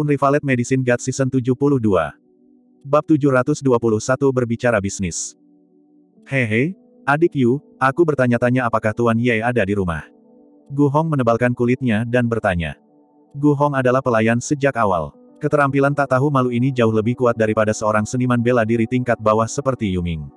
Unrivaled Medicine God Season 72. Bab 721 berbicara bisnis. Hehe, adik Yu, aku bertanya-tanya apakah Tuan Ye ada di rumah. Gu Hong menebalkan kulitnya dan bertanya. Gu Hong adalah pelayan sejak awal. Keterampilan tak tahu malu ini jauh lebih kuat daripada seorang seniman bela diri tingkat bawah seperti Yu Ming.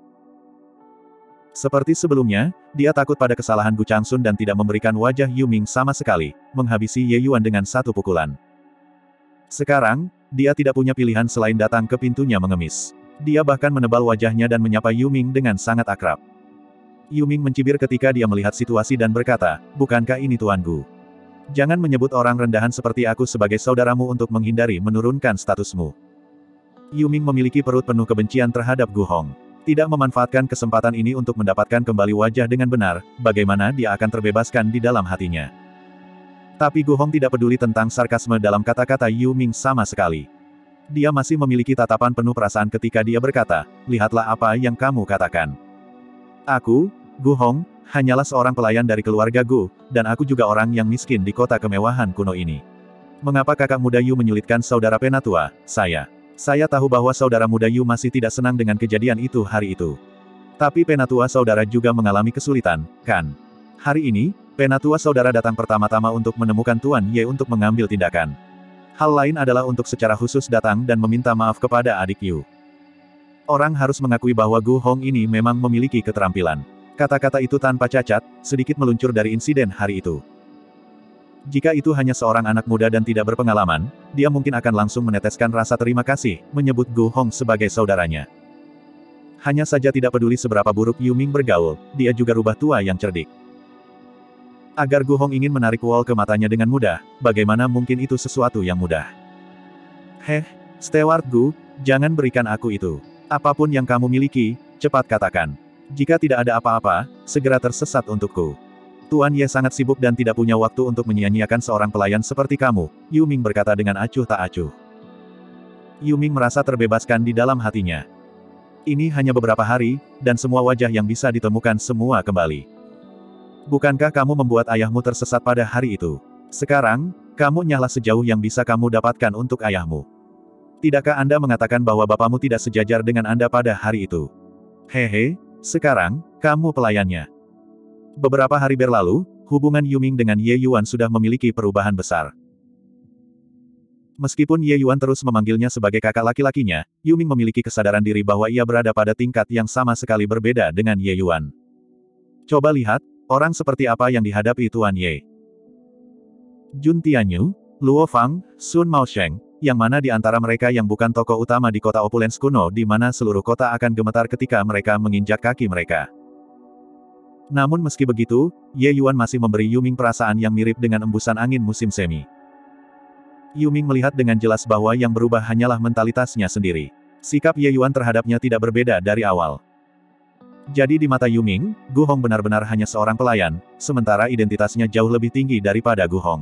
Seperti sebelumnya, dia takut pada kesalahan Gu Changsun dan tidak memberikan wajah Yu Ming sama sekali, menghabisi Ye Yuan dengan satu pukulan. Sekarang, dia tidak punya pilihan selain datang ke pintunya mengemis. Dia bahkan menebal wajahnya dan menyapa Yu Ming dengan sangat akrab. Yu Ming mencibir ketika dia melihat situasi dan berkata, bukankah ini Tuan Gu? Jangan menyebut orang rendahan seperti aku sebagai saudaramu untuk menghindari menurunkan statusmu. Yu Ming memiliki perut penuh kebencian terhadap Gu Hong. Tidak memanfaatkan kesempatan ini untuk mendapatkan kembali wajah dengan benar, bagaimana dia akan terbebaskan di dalam hatinya. Tapi Gu Hong tidak peduli tentang sarkasme dalam kata-kata Yu Ming sama sekali. Dia masih memiliki tatapan penuh perasaan ketika dia berkata, lihatlah apa yang kamu katakan. Aku, Gu Hong, hanyalah seorang pelayan dari keluarga Gu, dan aku juga orang yang miskin di kota kemewahan kuno ini. Mengapa kakak muda Yu menyulitkan saudara penatua, saya? Saya tahu bahwa saudara muda Yu masih tidak senang dengan kejadian itu hari itu. Tapi penatua saudara juga mengalami kesulitan, kan? Hari ini, penatua saudara datang pertama-tama untuk menemukan Tuan Ye untuk mengambil tindakan. Hal lain adalah untuk secara khusus datang dan meminta maaf kepada adik Yu. Orang harus mengakui bahwa Gu Hong ini memang memiliki keterampilan. Kata-kata itu tanpa cacat, sedikit meluncur dari insiden hari itu. Jika itu hanya seorang anak muda dan tidak berpengalaman, dia mungkin akan langsung meneteskan rasa terima kasih, menyebut Gu Hong sebagai saudaranya. Hanya saja tidak peduli seberapa buruk Yu Ming bergaul, dia juga rubah tua yang cerdik. Agar Gu Hong ingin menarik wol ke matanya dengan mudah, bagaimana mungkin itu sesuatu yang mudah? Heh, Steward Gu, jangan berikan aku itu. Apapun yang kamu miliki, cepat katakan. Jika tidak ada apa-apa, segera tersesat untukku. Tuan Ye sangat sibuk dan tidak punya waktu untuk menyia-nyiakan seorang pelayan seperti kamu, Yu Ming berkata dengan acuh tak acuh. Yu Ming merasa terbebaskan di dalam hatinya. Ini hanya beberapa hari, dan semua wajah yang bisa ditemukan semua kembali. Bukankah kamu membuat ayahmu tersesat pada hari itu? Sekarang, kamu nyahlah sejauh yang bisa kamu dapatkan untuk ayahmu. Tidakkah Anda mengatakan bahwa bapamu tidak sejajar dengan Anda pada hari itu? Hehe, sekarang, kamu pelayannya. Beberapa hari berlalu, hubungan Yu Ming dengan Ye Yuan sudah memiliki perubahan besar. Meskipun Ye Yuan terus memanggilnya sebagai kakak laki-lakinya, Yu Ming memiliki kesadaran diri bahwa ia berada pada tingkat yang sama sekali berbeda dengan Ye Yuan. Coba lihat, orang seperti apa yang dihadapi Tuan Ye. Jun Tianyu, Luo Fang, Sun Maosheng, yang mana di antara mereka yang bukan tokoh utama di kota opulens kuno di mana seluruh kota akan gemetar ketika mereka menginjak kaki mereka. Namun meski begitu, Ye Yuan masih memberi Yu Ming perasaan yang mirip dengan embusan angin musim semi. Yu Ming melihat dengan jelas bahwa yang berubah hanyalah mentalitasnya sendiri. Sikap Ye Yuan terhadapnya tidak berbeda dari awal. Jadi di mata Yu Ming, Gu Hong benar-benar hanya seorang pelayan, sementara identitasnya jauh lebih tinggi daripada Gu Hong.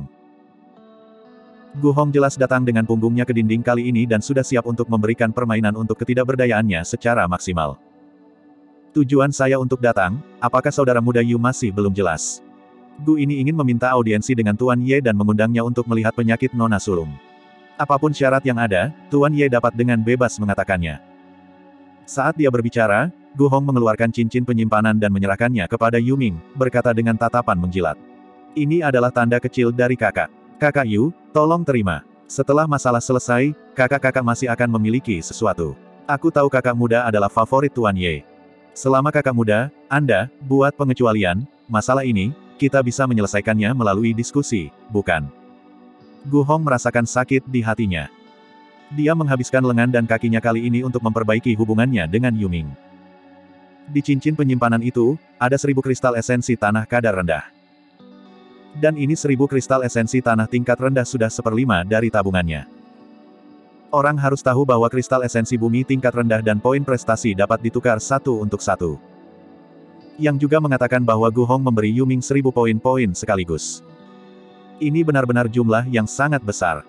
Gu Hong jelas datang dengan punggungnya ke dinding kali ini dan sudah siap untuk memberikan permainan untuk ketidakberdayaannya secara maksimal. Tujuan saya untuk datang, apakah saudara muda Yu masih belum jelas? Gu ini ingin meminta audiensi dengan Tuan Ye dan mengundangnya untuk melihat penyakit Nona Sulung. Apapun syarat yang ada, Tuan Ye dapat dengan bebas mengatakannya. Saat dia berbicara, Gu Hong mengeluarkan cincin penyimpanan dan menyerahkannya kepada Yu Ming, berkata dengan tatapan menjilat. Ini adalah tanda kecil dari kakak. Kakak Yu, tolong terima. Setelah masalah selesai, kakak-kakak masih akan memiliki sesuatu. Aku tahu kakak muda adalah favorit Tuan Ye. Selama kakak muda, Anda, buat pengecualian, masalah ini, kita bisa menyelesaikannya melalui diskusi, bukan? Gu Hong merasakan sakit di hatinya. Dia menghabiskan lengan dan kakinya kali ini untuk memperbaiki hubungannya dengan Yu Ming. Di cincin penyimpanan itu, ada 1000 kristal esensi tanah kadar rendah. Dan ini 1000 kristal esensi tanah tingkat rendah sudah 1/5 dari tabungannya. Orang harus tahu bahwa kristal esensi bumi tingkat rendah dan poin prestasi dapat ditukar satu untuk satu. Yang juga mengatakan bahwa Gu Hong memberi Yu Ming 1000 poin-poin sekaligus. Ini benar-benar jumlah yang sangat besar.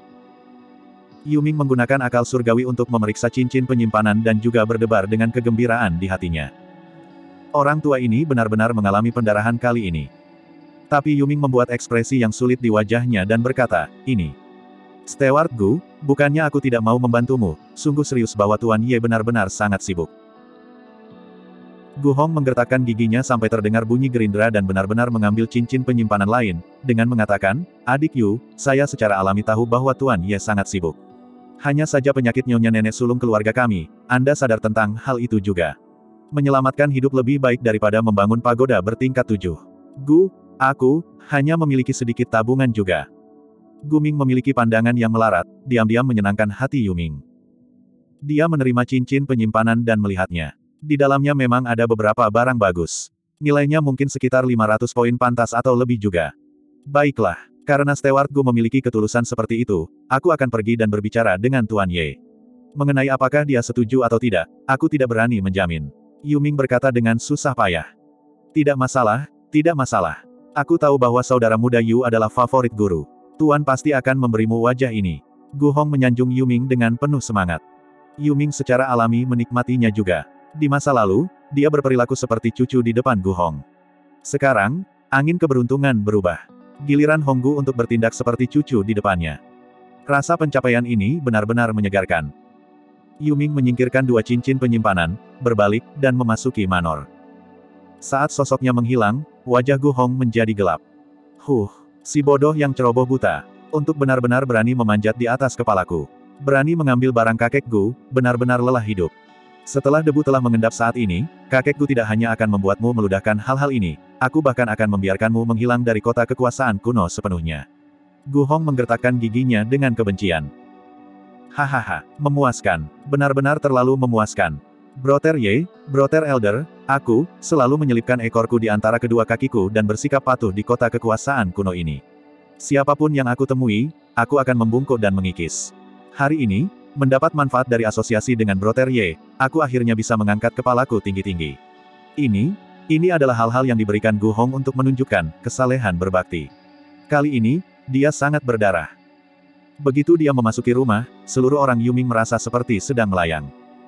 Yu Ming menggunakan akal surgawi untuk memeriksa cincin penyimpanan dan juga berdebar dengan kegembiraan di hatinya. Orang tua ini benar-benar mengalami pendarahan kali ini. Tapi Yu Ming membuat ekspresi yang sulit di wajahnya dan berkata, ini. Steward Gu, bukannya aku tidak mau membantumu, sungguh serius bahwa Tuan Ye benar-benar sangat sibuk. Gu Hong menggertakkan giginya sampai terdengar bunyi gerindra dan benar-benar mengambil cincin penyimpanan lain, dengan mengatakan, "Adik Yu, saya secara alami tahu bahwa Tuan Ye sangat sibuk. Hanya saja penyakit nyonya nenek sulung keluarga kami, Anda sadar tentang hal itu juga. Menyelamatkan hidup lebih baik daripada membangun pagoda bertingkat 7. Gu, aku, hanya memiliki sedikit tabungan juga." Gu Ming memiliki pandangan yang melarat, diam-diam menyenangkan hati Yu Ming. Dia menerima cincin penyimpanan dan melihatnya. Di dalamnya memang ada beberapa barang bagus. Nilainya mungkin sekitar 500 poin pantas atau lebih juga. Baiklah, karena Steward Gu memiliki ketulusan seperti itu, aku akan pergi dan berbicara dengan Tuan Ye. Mengenai apakah dia setuju atau tidak, aku tidak berani menjamin. Yu Ming berkata dengan susah payah. Tidak masalah, tidak masalah. Aku tahu bahwa saudara muda Yu adalah favorit guru. Tuan pasti akan memberimu wajah ini. Gu Hong menyanjung Yu Ming dengan penuh semangat. Yu Ming secara alami menikmatinya juga. Di masa lalu, dia berperilaku seperti cucu di depan Gu Hong. Sekarang, angin keberuntungan berubah. Giliran Hong Gu untuk bertindak seperti cucu di depannya. Rasa pencapaian ini benar-benar menyegarkan. Yu Ming menyingkirkan dua cincin penyimpanan, berbalik, dan memasuki manor. Saat sosoknya menghilang, wajah Gu Hong menjadi gelap. Si bodoh yang ceroboh buta. Untuk benar-benar berani memanjat di atas kepalaku. Berani mengambil barang kakekku, benar-benar lelah hidup. Setelah debu telah mengendap saat ini, kakekku tidak hanya akan membuatmu meludahkan hal-hal ini, aku bahkan akan membiarkanmu menghilang dari kota kekuasaan kuno sepenuhnya. Gu Hong menggertakkan giginya dengan kebencian. Hahaha, memuaskan. Benar-benar terlalu memuaskan. Brother Ye, Brother Elder, aku, selalu menyelipkan ekorku di antara kedua kakiku dan bersikap patuh di kota kekuasaan kuno ini. Siapapun yang aku temui, aku akan membungkuk dan mengikis. Hari ini, mendapat manfaat dari asosiasi dengan Brother Ye, aku akhirnya bisa mengangkat kepalaku tinggi-tinggi. Ini adalah hal-hal yang diberikan Gu Hong untuk menunjukkan kesalehan berbakti. Kali ini, dia sangat berdarah. Begitu dia memasuki rumah, seluruh orang Yu Ming merasa seperti sedang melayang.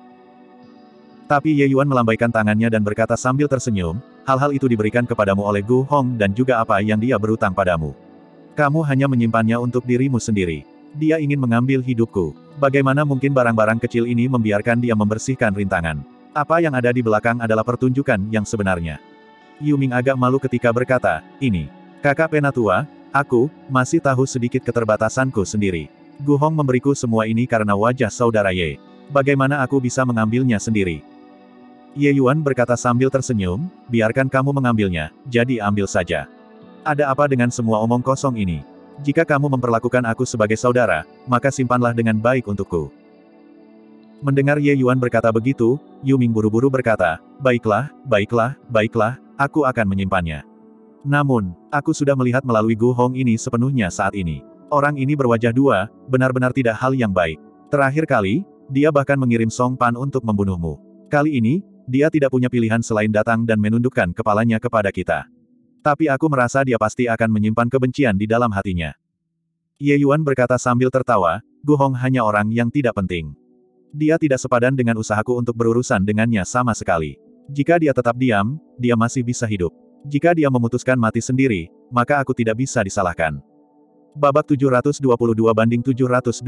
Tapi Ye Yuan melambaikan tangannya dan berkata sambil tersenyum, hal-hal itu diberikan kepadamu oleh Gu Hong dan juga apa yang dia berutang padamu. Kamu hanya menyimpannya untuk dirimu sendiri. Dia ingin mengambil hidupku. Bagaimana mungkin barang-barang kecil ini membiarkan dia membersihkan rintangan? Apa yang ada di belakang adalah pertunjukan yang sebenarnya. Yu Ming agak malu ketika berkata, ini. Kakak Penatua, aku, masih tahu sedikit keterbatasanku sendiri. Gu Hong memberiku semua ini karena wajah saudara Ye. Bagaimana aku bisa mengambilnya sendiri? Ye Yuan berkata sambil tersenyum, biarkan kamu mengambilnya, jadi ambil saja. Ada apa dengan semua omong kosong ini? Jika kamu memperlakukan aku sebagai saudara, maka simpanlah dengan baik untukku. Mendengar Ye Yuan berkata begitu, Yu Ming buru-buru berkata, baiklah, baiklah, baiklah, aku akan menyimpannya. Namun, aku sudah melihat melalui Gu Hong ini sepenuhnya saat ini. Orang ini berwajah dua, benar-benar tidak hal yang baik. Terakhir kali, dia bahkan mengirim Song Pan untuk membunuhmu. Kali ini, dia tidak punya pilihan selain datang dan menundukkan kepalanya kepada kita. Tapi aku merasa dia pasti akan menyimpan kebencian di dalam hatinya. Ye Yuan berkata sambil tertawa, Gu Hong hanya orang yang tidak penting. Dia tidak sepadan dengan usahaku untuk berurusan dengannya sama sekali. Jika dia tetap diam, dia masih bisa hidup. Jika dia memutuskan mati sendiri, maka aku tidak bisa disalahkan. Babak 722 banding 722.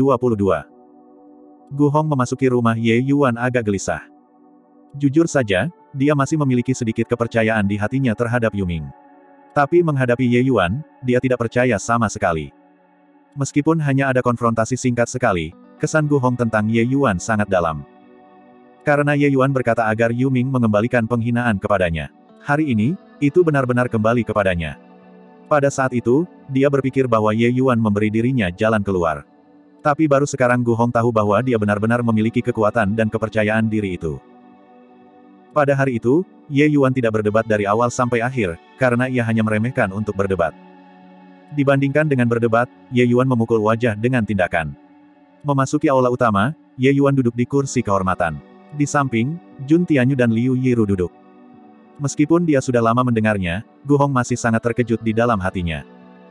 Gu Hong memasuki rumah Ye Yuan agak gelisah. Jujur saja, dia masih memiliki sedikit kepercayaan di hatinya terhadap Yu Ming. Tapi menghadapi Ye Yuan, dia tidak percaya sama sekali. Meskipun hanya ada konfrontasi singkat sekali, kesan Gu Hong tentang Ye Yuan sangat dalam. Karena Ye Yuan berkata agar Yu Ming mengembalikan penghinaan kepadanya. Hari ini, itu benar-benar kembali kepadanya. Pada saat itu, dia berpikir bahwa Ye Yuan memberi dirinya jalan keluar. Tapi baru sekarang Gu Hong tahu bahwa dia benar-benar memiliki kekuatan dan kepercayaan diri itu. Pada hari itu, Ye Yuan tidak berdebat dari awal sampai akhir, karena ia hanya meremehkan untuk berdebat. Dibandingkan dengan berdebat, Ye Yuan memukul wajah dengan tindakan. Memasuki aula utama, Ye Yuan duduk di kursi kehormatan. Di samping, Jun Tianyu dan Liu Yiru duduk. Meskipun dia sudah lama mendengarnya, Gu Hong masih sangat terkejut di dalam hatinya.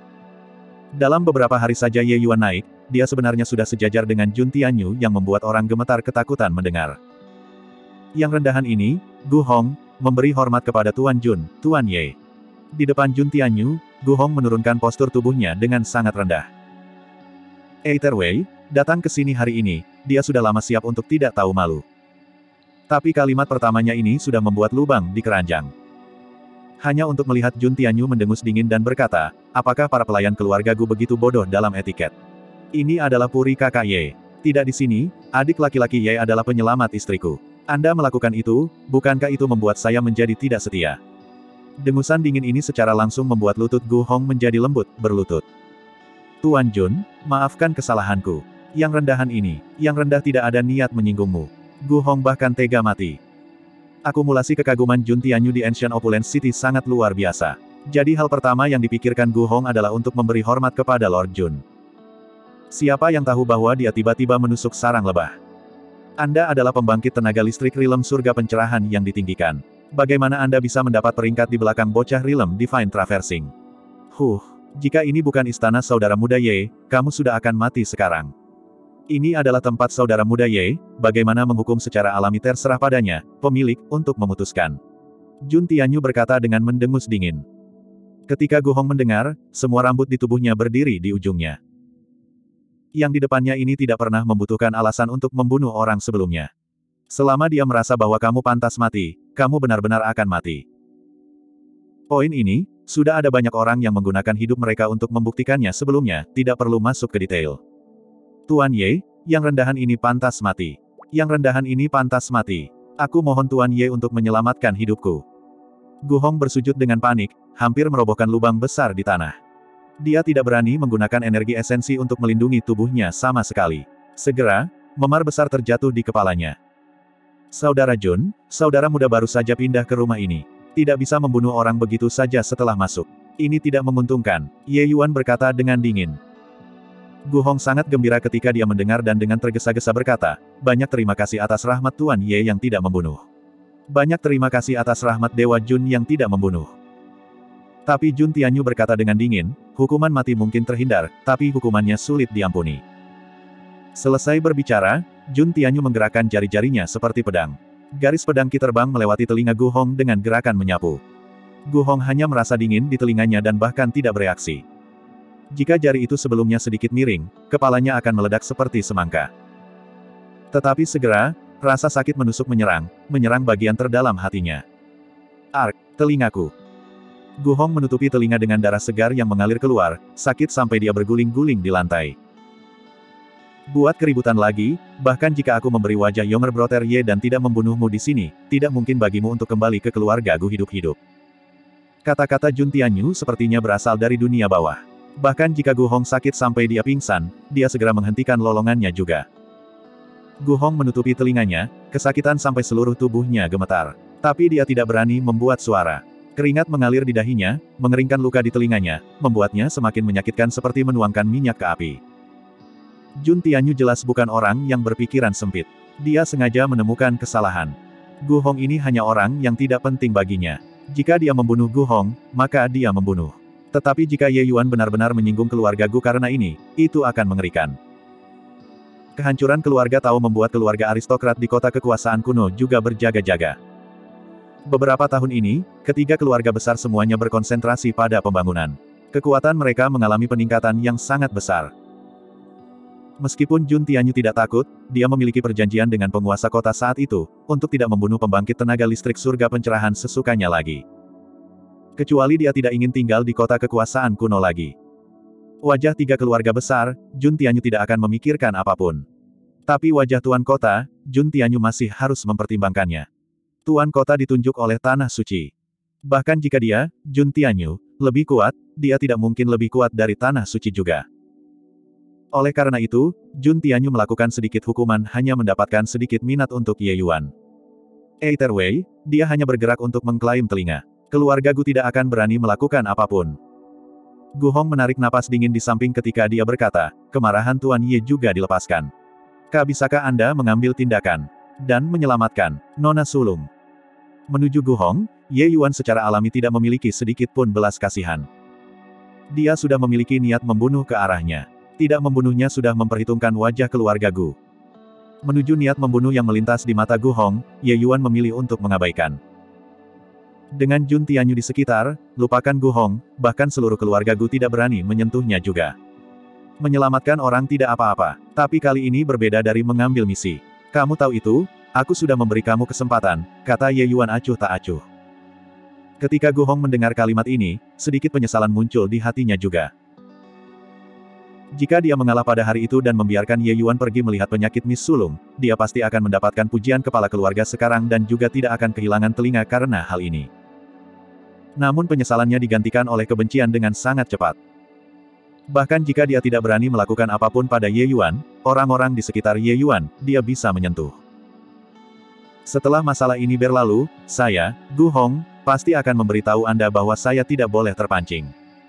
Dalam beberapa hari saja Ye Yuan naik, dia sebenarnya sudah sejajar dengan Jun Tianyu yang membuat orang gemetar ketakutan mendengar. Yang rendahan ini, Gu Hong, memberi hormat kepada Tuan Jun, Tuan Ye. Di depan Jun Tianyu, Gu Hong menurunkan postur tubuhnya dengan sangat rendah. Wei, datang ke sini hari ini, dia sudah lama siap untuk tidak tahu malu. Tapi kalimat pertamanya ini sudah membuat lubang di keranjang. Hanya untuk melihat Jun Tianyu mendengus dingin dan berkata, apakah para pelayan keluarga Gu begitu bodoh dalam etiket? Ini adalah puri kakak Ye. Tidak di sini, adik laki-laki Ye adalah penyelamat istriku. Anda melakukan itu, bukankah itu membuat saya menjadi tidak setia? Dengusan dingin ini secara langsung membuat lutut Gu Hong menjadi lembut, berlutut. Tuan Jun, maafkan kesalahanku. Yang rendahan ini, yang rendah tidak ada niat menyinggungmu. Gu Hong bahkan tega mati. Akumulasi kekaguman Jun Tianyu di Ancient Opulence City sangat luar biasa. Jadi hal pertama yang dipikirkan Gu Hong adalah untuk memberi hormat kepada Lord Jun. Siapa yang tahu bahwa dia tiba-tiba menusuk sarang lebah? Anda adalah pembangkit tenaga listrik Rilem Surga Pencerahan yang ditinggikan. Bagaimana Anda bisa mendapat peringkat di belakang bocah Rilem Divine Traversing? Jika ini bukan istana saudara muda Ye, kamu sudah akan mati sekarang. Ini adalah tempat saudara muda Ye, bagaimana menghukum secara alami terserah padanya, pemilik, untuk memutuskan. Jun Tianyu berkata dengan mendengus dingin. Ketika Gu Hong mendengar, semua rambut di tubuhnya berdiri di ujungnya. Yang di depannya ini tidak pernah membutuhkan alasan untuk membunuh orang sebelumnya. Selama dia merasa bahwa kamu pantas mati, kamu benar-benar akan mati. Poin ini, sudah ada banyak orang yang menggunakan hidup mereka untuk membuktikannya sebelumnya, tidak perlu masuk ke detail. Tuan Ye, yang rendahan ini pantas mati. Yang rendahan ini pantas mati. Aku mohon Tuan Ye untuk menyelamatkan hidupku. Gu Hong bersujud dengan panik, hampir merobohkan lubang besar di tanah. Dia tidak berani menggunakan energi esensi untuk melindungi tubuhnya sama sekali. Segera, memar besar terjatuh di kepalanya. Saudara Jun, saudara muda baru saja pindah ke rumah ini. Tidak bisa membunuh orang begitu saja setelah masuk. Ini tidak menguntungkan, Ye Yuan berkata dengan dingin. Gu Hong sangat gembira ketika dia mendengar dan dengan tergesa-gesa berkata, banyak terima kasih atas rahmat Tuan Ye yang tidak membunuh. Banyak terima kasih atas rahmat Dewa Jun yang tidak membunuh. Tapi Jun Tianyu berkata dengan dingin, hukuman mati mungkin terhindar, tapi hukumannya sulit diampuni. Selesai berbicara, Jun Tianyu menggerakkan jari-jarinya seperti pedang. Garis pedang Qi terbang melewati telinga Gu Hong dengan gerakan menyapu. Gu Hong hanya merasa dingin di telinganya dan bahkan tidak bereaksi. Jika jari itu sebelumnya sedikit miring, kepalanya akan meledak seperti semangka. Tetapi segera, rasa sakit menusuk menyerang bagian terdalam hatinya. Ark, telingaku. Gu Hong menutupi telinga dengan darah segar yang mengalir keluar, sakit sampai dia berguling-guling di lantai. Buat keributan lagi, bahkan jika aku memberi wajah Yonger Brother Ye dan tidak membunuhmu di sini, tidak mungkin bagimu untuk kembali ke keluarga Gu hidup-hidup. Kata-kata Jun Tianyu sepertinya berasal dari dunia bawah. Bahkan jika Gu Hong sakit sampai dia pingsan, dia segera menghentikan lolongannya juga. Gu Hong menutupi telinganya, kesakitan sampai seluruh tubuhnya gemetar. Tapi dia tidak berani membuat suara. Keringat mengalir di dahinya, mengeringkan luka di telinganya, membuatnya semakin menyakitkan seperti menuangkan minyak ke api. Jun Tianyu jelas bukan orang yang berpikiran sempit. Dia sengaja menemukan kesalahan. Gu Hong ini hanya orang yang tidak penting baginya. Jika dia membunuh Gu Hong, maka dia membunuh. Tetapi jika Ye Yuan benar-benar menyinggung keluarga Gu karena ini, itu akan mengerikan. Kehancuran keluarga Tao membuat keluarga aristokrat di kota kekuasaan kuno juga berjaga-jaga. Beberapa tahun ini, ketiga keluarga besar semuanya berkonsentrasi pada pembangunan. Kekuatan mereka mengalami peningkatan yang sangat besar. Meskipun Jun Tianyu tidak takut, dia memiliki perjanjian dengan penguasa kota saat itu, untuk tidak membunuh pembangkit tenaga listrik surga pencerahan sesukanya lagi. Kecuali dia tidak ingin tinggal di kota kekuasaan kuno lagi. Wajah tiga keluarga besar, Jun Tianyu tidak akan memikirkan apapun. Tapi wajah Tuan Kota, Jun Tianyu masih harus mempertimbangkannya. Tuan Kota ditunjuk oleh Tanah Suci. Bahkan jika dia, Jun Tianyu, lebih kuat, dia tidak mungkin lebih kuat dari Tanah Suci juga. Oleh karena itu, Jun Tianyu melakukan sedikit hukuman hanya mendapatkan sedikit minat untuk Ye Yuan. Wei, dia hanya bergerak untuk mengklaim telinga. Keluarga Gu tidak akan berani melakukan apapun. Gu Hong menarik napas dingin di samping ketika dia berkata, kemarahan Tuan Ye juga dilepaskan. Bisakah Anda mengambil tindakan dan menyelamatkan Nona Sulung? Menuju Gu Hong, Ye Yuan secara alami tidak memiliki sedikit pun belas kasihan. Dia sudah memiliki niat membunuh ke arahnya. Tidak membunuhnya sudah memperhitungkan wajah keluarga Gu. Menuju niat membunuh yang melintas di mata Gu Hong, Ye Yuan memilih untuk mengabaikan. Dengan Jun Tianyu di sekitar, lupakan Gu Hong, bahkan seluruh keluarga Gu tidak berani menyentuhnya juga. Menyelamatkan orang tidak apa-apa, tapi kali ini berbeda dari mengambil misi. Kamu tahu itu, aku sudah memberi kamu kesempatan, kata Ye Yuan acuh tak acuh. Ketika Gu Hong mendengar kalimat ini, sedikit penyesalan muncul di hatinya juga. Jika dia mengalah pada hari itu dan membiarkan Ye Yuan pergi melihat penyakit Miss Sulung, dia pasti akan mendapatkan pujian kepala keluarga sekarang dan juga tidak akan kehilangan telinga karena hal ini. Namun penyesalannya digantikan oleh kebencian dengan sangat cepat. Bahkan jika dia tidak berani melakukan apapun pada Ye Yuan, orang-orang di sekitar Ye Yuan, dia bisa menyentuh. Setelah masalah ini berlalu, saya, Gu Hong, pasti akan memberitahu Anda bahwa saya tidak boleh terpancing.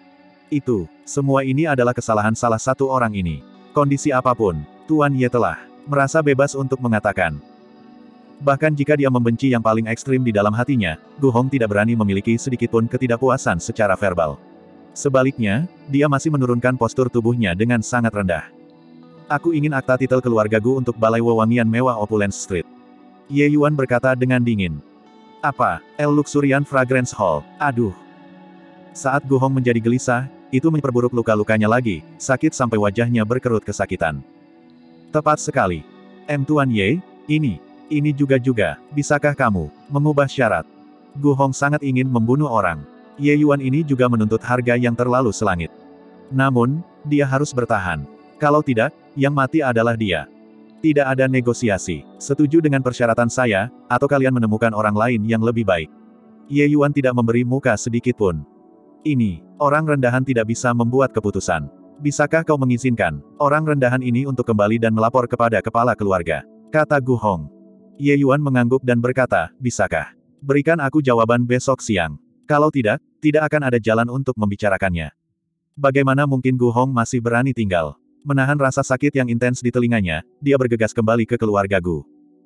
Semua ini adalah kesalahan salah satu orang ini. Kondisi apapun, Tuan Ye telah merasa bebas untuk mengatakan. Bahkan jika dia membenci yang paling ekstrim di dalam hatinya, Gu Hong tidak berani memiliki sedikitpun ketidakpuasan secara verbal. Sebaliknya, dia masih menurunkan postur tubuhnya dengan sangat rendah. Aku ingin akta titel keluarga Gu untuk Balai Wewangian Mewah Opulence Street. Ye Yuan berkata dengan dingin. Apa? El Luxurian Fragrance Hall. Aduh. Saat Gu Hong menjadi gelisah, itu memperburuk luka-lukanya lagi, sakit sampai wajahnya berkerut kesakitan. Tepat sekali. Tuan Ye, ini juga, bisakah kamu mengubah syarat? Gu Hong sangat ingin membunuh orang. Ye Yuan ini juga menuntut harga yang terlalu selangit. Namun, dia harus bertahan. Kalau tidak, yang mati adalah dia. Tidak ada negosiasi. Setuju dengan persyaratan saya, atau kalian menemukan orang lain yang lebih baik. Ye Yuan tidak memberi muka sedikit pun. Orang rendahan tidak bisa membuat keputusan. Bisakah kau mengizinkan orang rendahan ini untuk kembali dan melapor kepada kepala keluarga? Kata Gu Hong. Ye Yuan mengangguk dan berkata, bisakah? Berikan aku jawaban besok siang. Kalau tidak, tidak akan ada jalan untuk membicarakannya. Bagaimana mungkin Gu Hong masih berani tinggal? Menahan rasa sakit yang intens di telinganya, dia bergegas kembali ke keluarga Gu.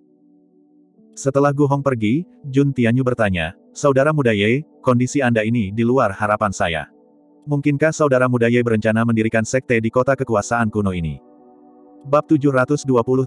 Setelah Gu Hong pergi, Jun Tianyu bertanya, Saudara muda Ye, kondisi Anda ini di luar harapan saya. Mungkinkah saudara muda Ye berencana mendirikan sekte di kota kekuasaan kuno ini? Bab 723.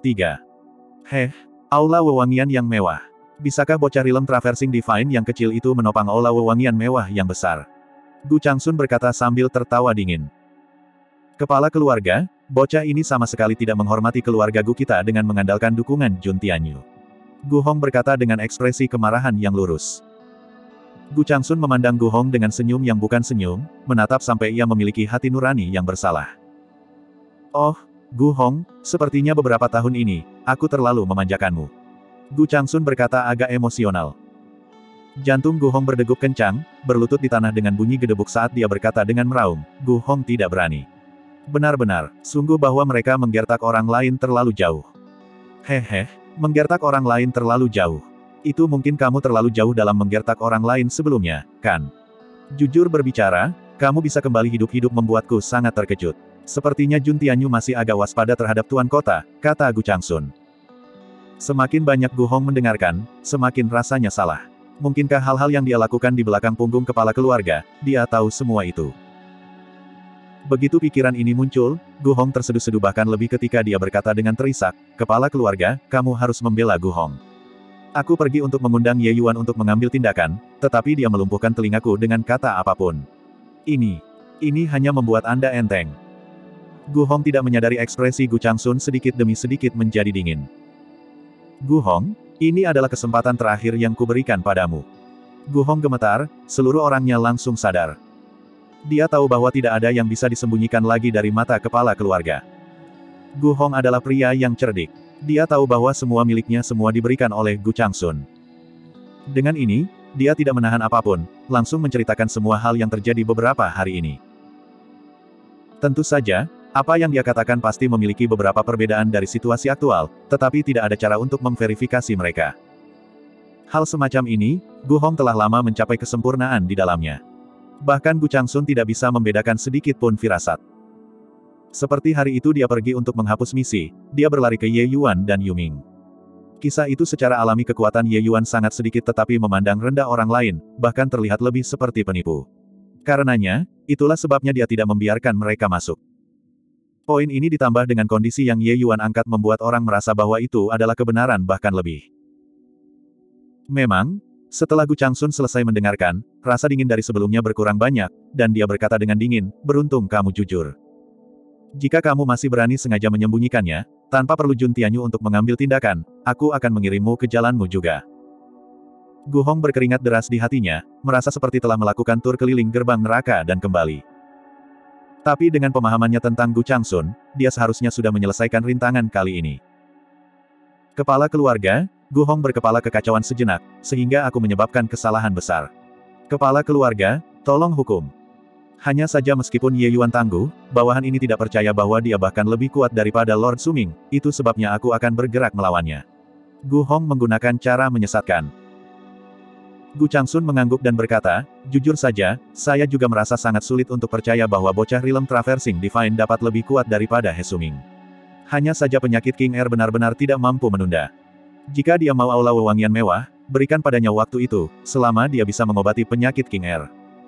Aula Wewangian yang mewah. Bisakah bocah Realm Traversing Divine yang kecil itu menopang aula wewangian mewah yang besar? Gu Changsun berkata sambil tertawa dingin. Kepala keluarga, bocah ini sama sekali tidak menghormati keluarga Gu kita dengan mengandalkan dukungan Jun Tianyu. Gu Hong berkata dengan ekspresi kemarahan yang lurus. Gu Changsun memandang Gu Hong dengan senyum yang bukan senyum, menatap sampai ia memiliki hati nurani yang bersalah. Oh, Gu Hong, sepertinya beberapa tahun ini, aku terlalu memanjakanmu. Gu Changsun berkata agak emosional. Jantung Gu Hong berdegup kencang, berlutut di tanah dengan bunyi gedebuk saat dia berkata dengan meraung, Gu Hong tidak berani. Benar-benar, sungguh bahwa mereka menggertak orang lain terlalu jauh. Menggertak orang lain terlalu jauh. Itu mungkin kamu terlalu jauh dalam menggertak orang lain sebelumnya, kan? Jujur berbicara, kamu bisa kembali hidup-hidup membuatku sangat terkejut. Sepertinya Jun Tianyu masih agak waspada terhadap Tuan Kota, kata Gu Changsun. Semakin banyak Gu Hong mendengarkan, semakin rasanya salah. Mungkinkah hal-hal yang dia lakukan di belakang punggung kepala keluarga, dia tahu semua itu. Begitu pikiran ini muncul, Gu Hong terseduh-seduh bahkan lebih ketika dia berkata dengan terisak, kepala keluarga, kamu harus membela Gu Hong. Aku pergi untuk mengundang Ye Yuan untuk mengambil tindakan, tetapi dia melumpuhkan telingaku dengan kata apapun. Ini hanya membuat Anda enteng. Gu Hong tidak menyadari ekspresi Gu Changsun sedikit demi sedikit menjadi dingin. Gu Hong, ini adalah kesempatan terakhir yang kuberikan padamu. Gu Hong gemetar, seluruh orangnya langsung sadar. Dia tahu bahwa tidak ada yang bisa disembunyikan lagi dari mata kepala keluarga. Gu Hong adalah pria yang cerdik. Dia tahu bahwa semua miliknya semua diberikan oleh Gu Changsun. Dengan ini, dia tidak menahan apapun, langsung menceritakan semua hal yang terjadi beberapa hari ini. Tentu saja, apa yang dia katakan pasti memiliki beberapa perbedaan dari situasi aktual, tetapi tidak ada cara untuk memverifikasi mereka. Hal semacam ini, Gu Hong telah lama mencapai kesempurnaan di dalamnya. Bahkan Gu Changsun tidak bisa membedakan sedikit pun firasat. Seperti hari itu dia pergi untuk menghapus misi, dia berlari ke Ye Yuan dan Yuming. Kisah itu secara alami kekuatan Ye Yuan sangat sedikit tetapi memandang rendah orang lain, bahkan terlihat lebih seperti penipu. Karenanya, itulah sebabnya dia tidak membiarkan mereka masuk. Poin ini ditambah dengan kondisi yang Ye Yuan angkat membuat orang merasa bahwa itu adalah kebenaran bahkan lebih. Memang, setelah Gu Changsun selesai mendengarkan, rasa dingin dari sebelumnya berkurang banyak, dan dia berkata dengan dingin, beruntung kamu jujur. Jika kamu masih berani sengaja menyembunyikannya, tanpa perlu Jun Tianyu untuk mengambil tindakan, aku akan mengirimmu ke jalanmu juga. Gu Hong berkeringat deras di hatinya, merasa seperti telah melakukan tur keliling gerbang neraka dan kembali. Tapi dengan pemahamannya tentang Gu Changsun, dia seharusnya sudah menyelesaikan rintangan kali ini. Kepala keluarga, Gu Hong berkepala kekacauan sejenak, sehingga aku menyebabkan kesalahan besar. Kepala keluarga, tolong hukum. Hanya saja meskipun Ye Yuan tangguh, bawahan ini tidak percaya bahwa dia bahkan lebih kuat daripada Lord Suming, itu sebabnya aku akan bergerak melawannya. Gu Hong menggunakan cara menyesatkan. Gu Changsun mengangguk dan berkata, jujur saja, saya juga merasa sangat sulit untuk percaya bahwa bocah Realm Traversing Divine dapat lebih kuat daripada He Suming. Hanya saja penyakit King Air benar-benar tidak mampu menunda. Jika dia mau aula wewangian mewah, berikan padanya waktu itu, selama dia bisa mengobati penyakit King Air.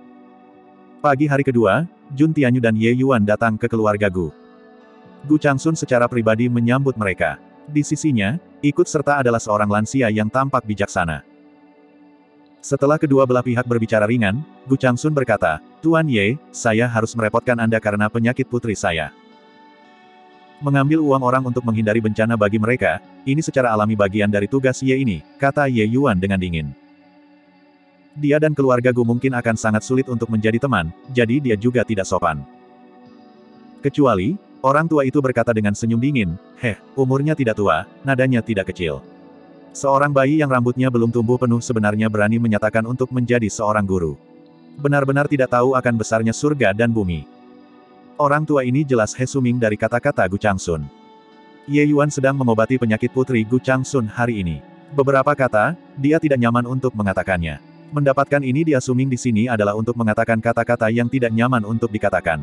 Pagi hari kedua, Jun Tianyu dan Ye Yuan datang ke keluarga Gu. Gu Changsun secara pribadi menyambut mereka. Di sisinya, ikut serta adalah seorang lansia yang tampak bijaksana. Setelah kedua belah pihak berbicara ringan, Gu Changsun berkata, Tuan Ye, saya harus merepotkan Anda karena penyakit putri saya. Mengambil uang orang untuk menghindari bencana bagi mereka, ini secara alami bagian dari tugas Ye ini, kata Ye Yuan dengan dingin. Dia dan keluarga Gu mungkin akan sangat sulit untuk menjadi teman, jadi dia juga tidak sopan. Kecuali, orang tua itu berkata dengan senyum dingin, umurnya tidak tua, nadanya tidak kecil. Seorang bayi yang rambutnya belum tumbuh penuh sebenarnya berani menyatakan untuk menjadi seorang guru. Benar-benar tidak tahu akan besarnya surga dan bumi. Orang tua ini jelas He Suming dari kata-kata Gu Changsun. Ye Yuan sedang mengobati penyakit putri Gu Changsun hari ini. Beberapa kata, dia tidak nyaman untuk mengatakannya. Mendapatkan ini dia Suming di sini adalah untuk mengatakan kata-kata yang tidak nyaman untuk dikatakan.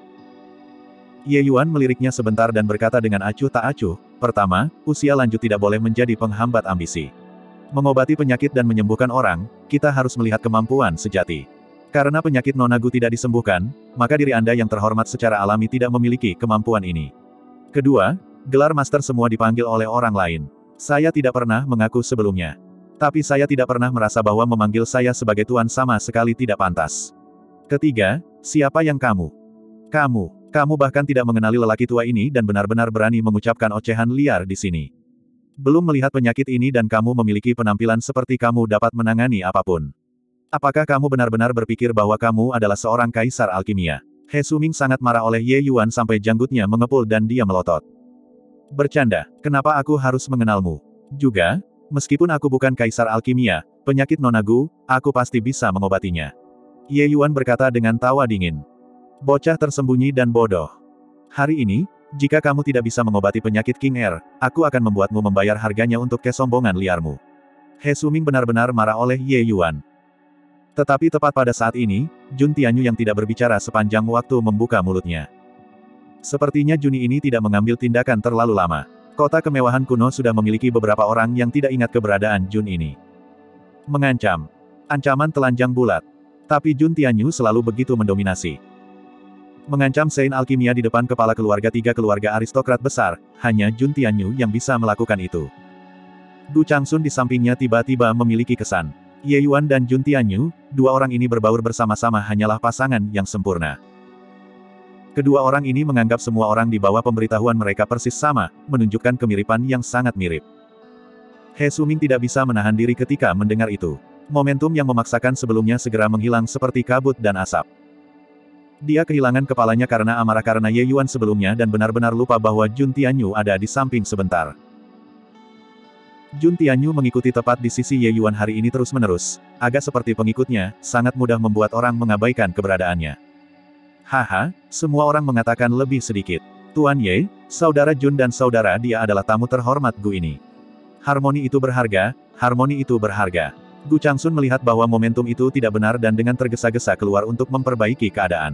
Ye Yuan meliriknya sebentar dan berkata dengan acuh tak acuh, pertama, usia lanjut tidak boleh menjadi penghambat ambisi. Mengobati penyakit dan menyembuhkan orang, kita harus melihat kemampuan sejati. Karena penyakit Nona Gu tidak disembuhkan, maka diri Anda yang terhormat secara alami tidak memiliki kemampuan ini. Kedua, gelar master semua dipanggil oleh orang lain. Saya tidak pernah mengaku sebelumnya. Tapi saya tidak pernah merasa bahwa memanggil saya sebagai tuan sama sekali tidak pantas. Ketiga, siapa yang kamu? Kamu bahkan tidak mengenali lelaki tua ini dan benar-benar berani mengucapkan ocehan liar di sini. Belum melihat penyakit ini dan kamu memiliki penampilan seperti kamu dapat menangani apapun. Apakah kamu benar-benar berpikir bahwa kamu adalah seorang kaisar alkimia? He Suming sangat marah oleh Ye Yuan sampai janggutnya mengepul dan dia melotot. Bercanda, kenapa aku harus mengenalmu? Juga, meskipun aku bukan kaisar alkimia, penyakit Nona Gu, aku pasti bisa mengobatinya. Ye Yuan berkata dengan tawa dingin. Bocah tersembunyi dan bodoh. Hari ini, jika kamu tidak bisa mengobati penyakit King Air, aku akan membuatmu membayar harganya untuk kesombongan liarmu. He Suming benar-benar marah oleh Ye Yuan. Tetapi tepat pada saat ini, Jun Tianyu yang tidak berbicara sepanjang waktu membuka mulutnya. Sepertinya Juni ini tidak mengambil tindakan terlalu lama. Kota kemewahan kuno sudah memiliki beberapa orang yang tidak ingat keberadaan Jun ini. Mengancam. Ancaman telanjang bulat. Tapi Jun Tianyu selalu begitu mendominasi. Mengancam Sein Alkimia di depan kepala keluarga tiga keluarga aristokrat besar, hanya Jun Tianyu yang bisa melakukan itu. Gu Changsun di sampingnya tiba-tiba memiliki kesan. Ye Yuan dan Jun Tianyu, dua orang ini berbaur bersama-sama hanyalah pasangan yang sempurna. Kedua orang ini menganggap semua orang di bawah pemberitahuan mereka persis sama, menunjukkan kemiripan yang sangat mirip. He Suming tidak bisa menahan diri ketika mendengar itu. Momentum yang memaksakan sebelumnya segera menghilang seperti kabut dan asap. Dia kehilangan kepalanya karena amarah karena Ye Yuan sebelumnya dan benar-benar lupa bahwa Jun Tianyu ada di samping sebentar. Jun Tianyu mengikuti tepat di sisi Ye Yuan hari ini terus-menerus, agak seperti pengikutnya, sangat mudah membuat orang mengabaikan keberadaannya. Haha, semua orang mengatakan lebih sedikit. Tuan Ye, saudara Jun dan saudara dia adalah tamu terhormat Gu ini. Harmoni itu berharga, harmoni itu berharga. Gu Changsun melihat bahwa momentum itu tidak benar dan dengan tergesa-gesa keluar untuk memperbaiki keadaan.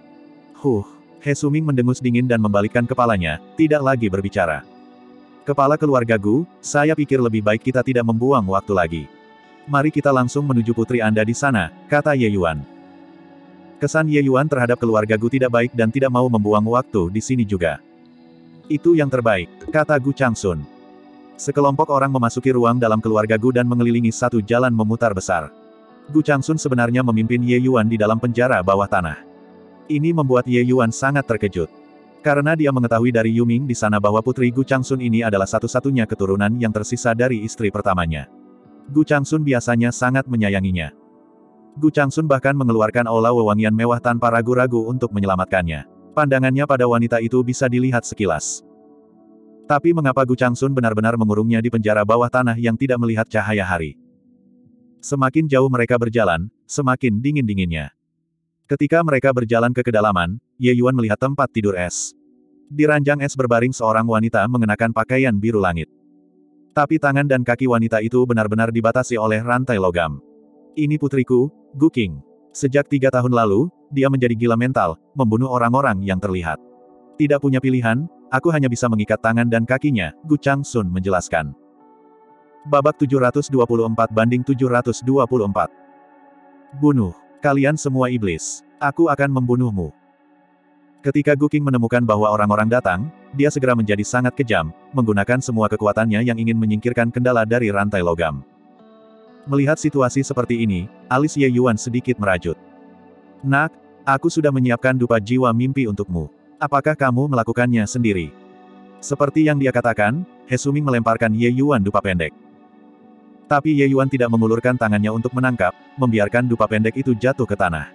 He Suming mendengus dingin dan membalikkan kepalanya, tidak lagi berbicara. Kepala keluarga Gu, saya pikir lebih baik kita tidak membuang waktu lagi. Mari kita langsung menuju putri Anda di sana, kata Ye Yuan. Kesan Ye Yuan terhadap keluarga Gu tidak baik dan tidak mau membuang waktu di sini juga. Itu yang terbaik, kata Gu Changsun. Sekelompok orang memasuki ruang dalam keluarga Gu dan mengelilingi satu jalan memutar besar. Gu Changsun sebenarnya memimpin Ye Yuan di dalam penjara bawah tanah. Ini membuat Ye Yuan sangat terkejut. Karena dia mengetahui dari Yuming di sana bahwa putri Gu Changsun ini adalah satu-satunya keturunan yang tersisa dari istri pertamanya. Gu Changsun biasanya sangat menyayanginya. Gu Changsun bahkan mengeluarkan aula wewangian mewah tanpa ragu-ragu untuk menyelamatkannya. Pandangannya pada wanita itu bisa dilihat sekilas. Tapi mengapa Gu Changsun benar-benar mengurungnya di penjara bawah tanah yang tidak melihat cahaya hari? Semakin jauh mereka berjalan, semakin dingin-dinginnya. Ketika mereka berjalan ke kedalaman, Ye Yuan melihat tempat tidur es. Di ranjang es berbaring seorang wanita mengenakan pakaian biru langit. Tapi tangan dan kaki wanita itu benar-benar dibatasi oleh rantai logam. Ini putriku, Gu Qing. Sejak 3 tahun lalu, dia menjadi gila mental, membunuh orang-orang yang terlihat. Tidak punya pilihan, aku hanya bisa mengikat tangan dan kakinya, Gu Changsun menjelaskan. Babak 724-724. Bunuh. Kalian semua iblis. Aku akan membunuhmu. Ketika Gu Qing menemukan bahwa orang-orang datang, dia segera menjadi sangat kejam, menggunakan semua kekuatannya yang ingin menyingkirkan kendala dari rantai logam. Melihat situasi seperti ini, alis Ye Yuan sedikit merajut. Nak, aku sudah menyiapkan dupa jiwa mimpi untukmu. Apakah kamu melakukannya sendiri? Seperti yang dia katakan, He Suming melemparkan Ye Yuan dupa pendek. Tapi Ye Yuan tidak mengulurkan tangannya untuk menangkap, membiarkan dupa pendek itu jatuh ke tanah.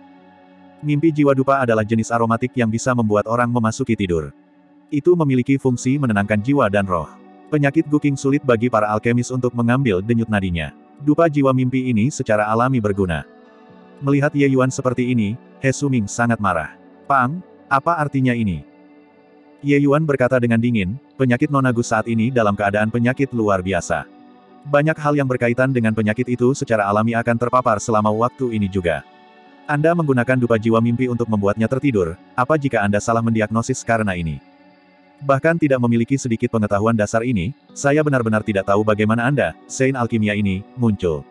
Mimpi jiwa dupa adalah jenis aromatik yang bisa membuat orang memasuki tidur. Itu memiliki fungsi menenangkan jiwa dan roh. Penyakit Gu Qing sulit bagi para alkemis untuk mengambil denyut nadinya. Dupa jiwa mimpi ini secara alami berguna. Melihat Ye Yuan seperti ini, He Suming sangat marah. Pang, apa artinya ini? Ye Yuan berkata dengan dingin, penyakit Nona Gu saat ini dalam keadaan penyakit luar biasa. Banyak hal yang berkaitan dengan penyakit itu secara alami akan terpapar selama waktu ini juga. Anda menggunakan dupa jiwa mimpi untuk membuatnya tertidur, apa jika Anda salah mendiagnosis karena ini? Bahkan tidak memiliki sedikit pengetahuan dasar ini, saya benar-benar tidak tahu bagaimana Anda, Saint Alkimia ini, muncul.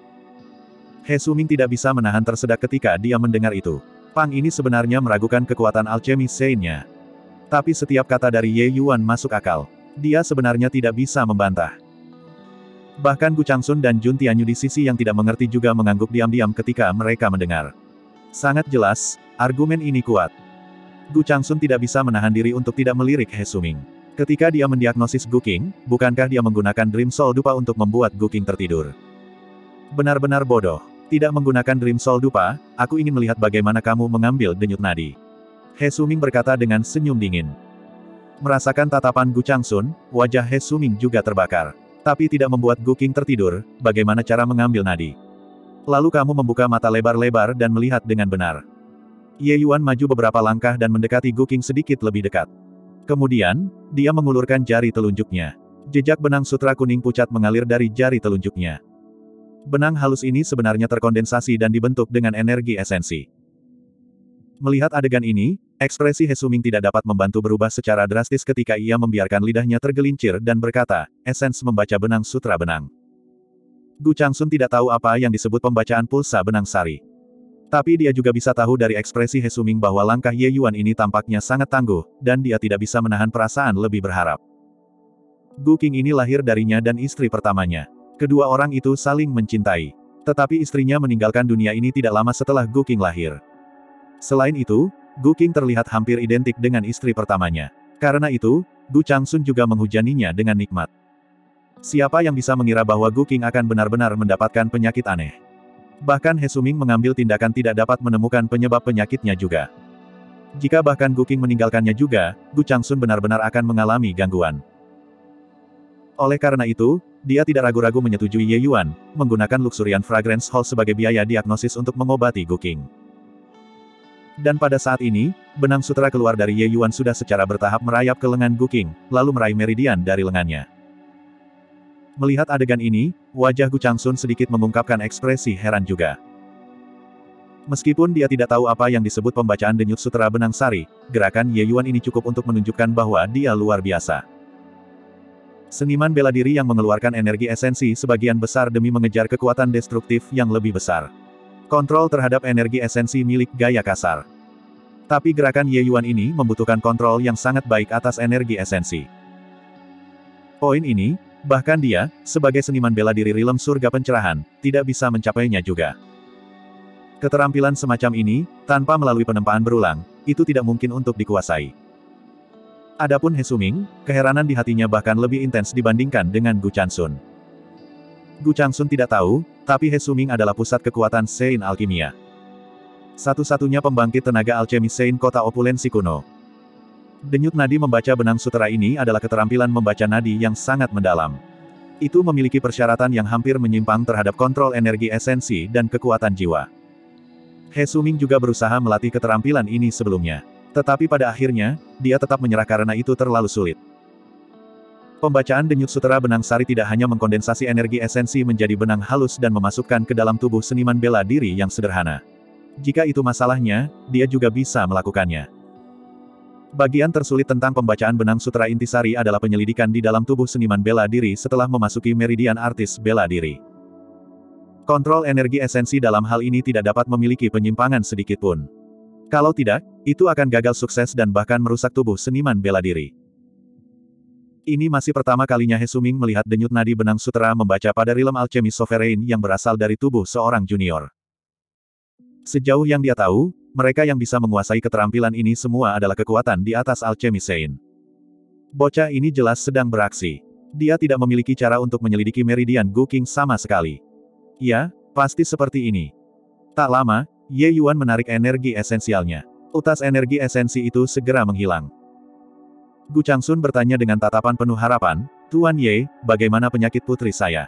He Suming tidak bisa menahan tersedak ketika dia mendengar itu. Pang ini sebenarnya meragukan kekuatan alchemy Saint-nya. Tapi setiap kata dari Ye Yuan masuk akal. Dia sebenarnya tidak bisa membantah. Bahkan Gu Changsun dan Jun Tianyu di sisi yang tidak mengerti juga mengangguk diam-diam ketika mereka mendengar. Sangat jelas, argumen ini kuat. Gu Changsun tidak bisa menahan diri untuk tidak melirik He Suming. Ketika dia mendiagnosis Gu Qing, bukankah dia menggunakan Dream Soul Dupa untuk membuat Gu Qing tertidur? Benar-benar bodoh. Tidak menggunakan Dream Soul Dupa, aku ingin melihat bagaimana kamu mengambil denyut nadi. He Suming berkata dengan senyum dingin. Merasakan tatapan Gu Changsun, wajah He Suming juga terbakar. Tapi tidak membuat Gu Qing tertidur, bagaimana cara mengambil nadi? Lalu kamu membuka mata lebar-lebar dan melihat dengan benar. Ye Yuan maju beberapa langkah dan mendekati Gu Qing sedikit lebih dekat. Kemudian, dia mengulurkan jari telunjuknya. Jejak benang sutra kuning pucat mengalir dari jari telunjuknya. Benang halus ini sebenarnya terkondensasi dan dibentuk dengan energi esensi. Melihat adegan ini, ekspresi He Suming tidak dapat membantu berubah secara drastis ketika ia membiarkan lidahnya tergelincir dan berkata, esens membaca benang sutra benang. Gu Changsun tidak tahu apa yang disebut pembacaan pulsa benang sari. Tapi dia juga bisa tahu dari ekspresi He Suming bahwa langkah Ye Yuan ini tampaknya sangat tangguh, dan dia tidak bisa menahan perasaan lebih berharap. Gu Qing ini lahir darinya dan istri pertamanya. Kedua orang itu saling mencintai. Tetapi istrinya meninggalkan dunia ini tidak lama setelah Gu Qing lahir. Selain itu, Gu Qing terlihat hampir identik dengan istri pertamanya. Karena itu, Gu Changsun juga menghujaninya dengan nikmat. Siapa yang bisa mengira bahwa Gu Qing akan benar-benar mendapatkan penyakit aneh? Bahkan He Suming mengambil tindakan tidak dapat menemukan penyebab penyakitnya juga. Jika bahkan Gu Qing meninggalkannya juga, Gu Changsun benar-benar akan mengalami gangguan. Oleh karena itu, dia tidak ragu-ragu menyetujui Ye Yuan, menggunakan Luxurian Fragrance Hall sebagai biaya diagnosis untuk mengobati Gu Qing. Dan pada saat ini, benang sutra keluar dari Ye Yuan sudah secara bertahap merayap ke lengan Gu Qing, lalu meraih meridian dari lengannya. Melihat adegan ini, wajah Gu Changsun sedikit mengungkapkan ekspresi heran juga. Meskipun dia tidak tahu apa yang disebut pembacaan denyut sutra benang sari, gerakan Ye Yuan ini cukup untuk menunjukkan bahwa dia luar biasa. Seniman bela diri yang mengeluarkan energi esensi sebagian besar demi mengejar kekuatan destruktif yang lebih besar. Kontrol terhadap energi esensi milik gaya kasar. Tapi gerakan Ye Yuan ini membutuhkan kontrol yang sangat baik atas energi esensi. Poin ini, bahkan dia, sebagai seniman bela diri Rilem Surga Pencerahan, tidak bisa mencapainya juga. Keterampilan semacam ini, tanpa melalui penempaan berulang, itu tidak mungkin untuk dikuasai. Adapun He Suming, keheranan di hatinya bahkan lebih intens dibandingkan dengan Gu Changsun. Gu Changsun tidak tahu, tapi He Suming adalah pusat kekuatan Sein Alkimia. Satu-satunya pembangkit tenaga alchemy Sein kota opulensi kuno. Denyut nadi membaca benang sutera ini adalah keterampilan membaca nadi yang sangat mendalam. Itu memiliki persyaratan yang hampir menyimpang terhadap kontrol energi esensi dan kekuatan jiwa. He Suming juga berusaha melatih keterampilan ini sebelumnya. Tetapi pada akhirnya, dia tetap menyerah karena itu terlalu sulit. Pembacaan denyut sutera benang sari tidak hanya mengkondensasi energi esensi menjadi benang halus dan memasukkan ke dalam tubuh seniman bela diri yang sederhana. Jika itu masalahnya, dia juga bisa melakukannya. Bagian tersulit tentang pembacaan benang sutera intisari adalah penyelidikan di dalam tubuh seniman bela diri setelah memasuki meridian artis bela diri. Kontrol energi esensi dalam hal ini tidak dapat memiliki penyimpangan sedikitpun. Kalau tidak, itu akan gagal sukses dan bahkan merusak tubuh seniman bela diri. Ini masih pertama kalinya He Suming melihat denyut nadi benang sutera membaca pada rilem alchemy sovereign yang berasal dari tubuh seorang junior. Sejauh yang dia tahu, mereka yang bisa menguasai keterampilan ini semua adalah kekuatan di atas alchemy Sein. Bocah ini jelas sedang beraksi. Dia tidak memiliki cara untuk menyelidiki meridian Gu Qing sama sekali. Ya, pasti seperti ini. Tak lama, Ye Yuan menarik energi esensialnya. Utas energi esensi itu segera menghilang. Gu Changsun bertanya dengan tatapan penuh harapan, "Tuan Ye, bagaimana penyakit putri saya?"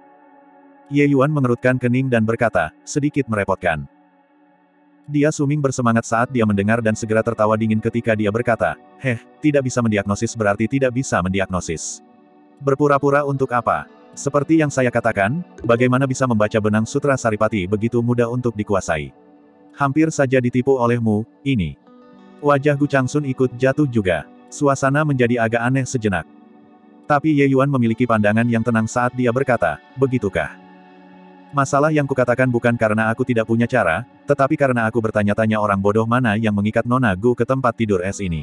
Ye Yuan mengerutkan kening dan berkata, sedikit merepotkan. Dia Suming bersemangat saat dia mendengar dan segera tertawa dingin ketika dia berkata, tidak bisa mendiagnosis berarti tidak bisa mendiagnosis. Berpura-pura untuk apa? Seperti yang saya katakan, bagaimana bisa membaca benang sutra Saripati begitu mudah untuk dikuasai? Hampir saja ditipu olehmu, ini. Wajah Gu Changsun ikut jatuh juga. Suasana menjadi agak aneh sejenak. Tapi Ye Yuan memiliki pandangan yang tenang saat dia berkata, begitukah? Masalah yang kukatakan bukan karena aku tidak punya cara, tetapi karena aku bertanya-tanya orang bodoh mana yang mengikat Nona Gu ke tempat tidur es ini.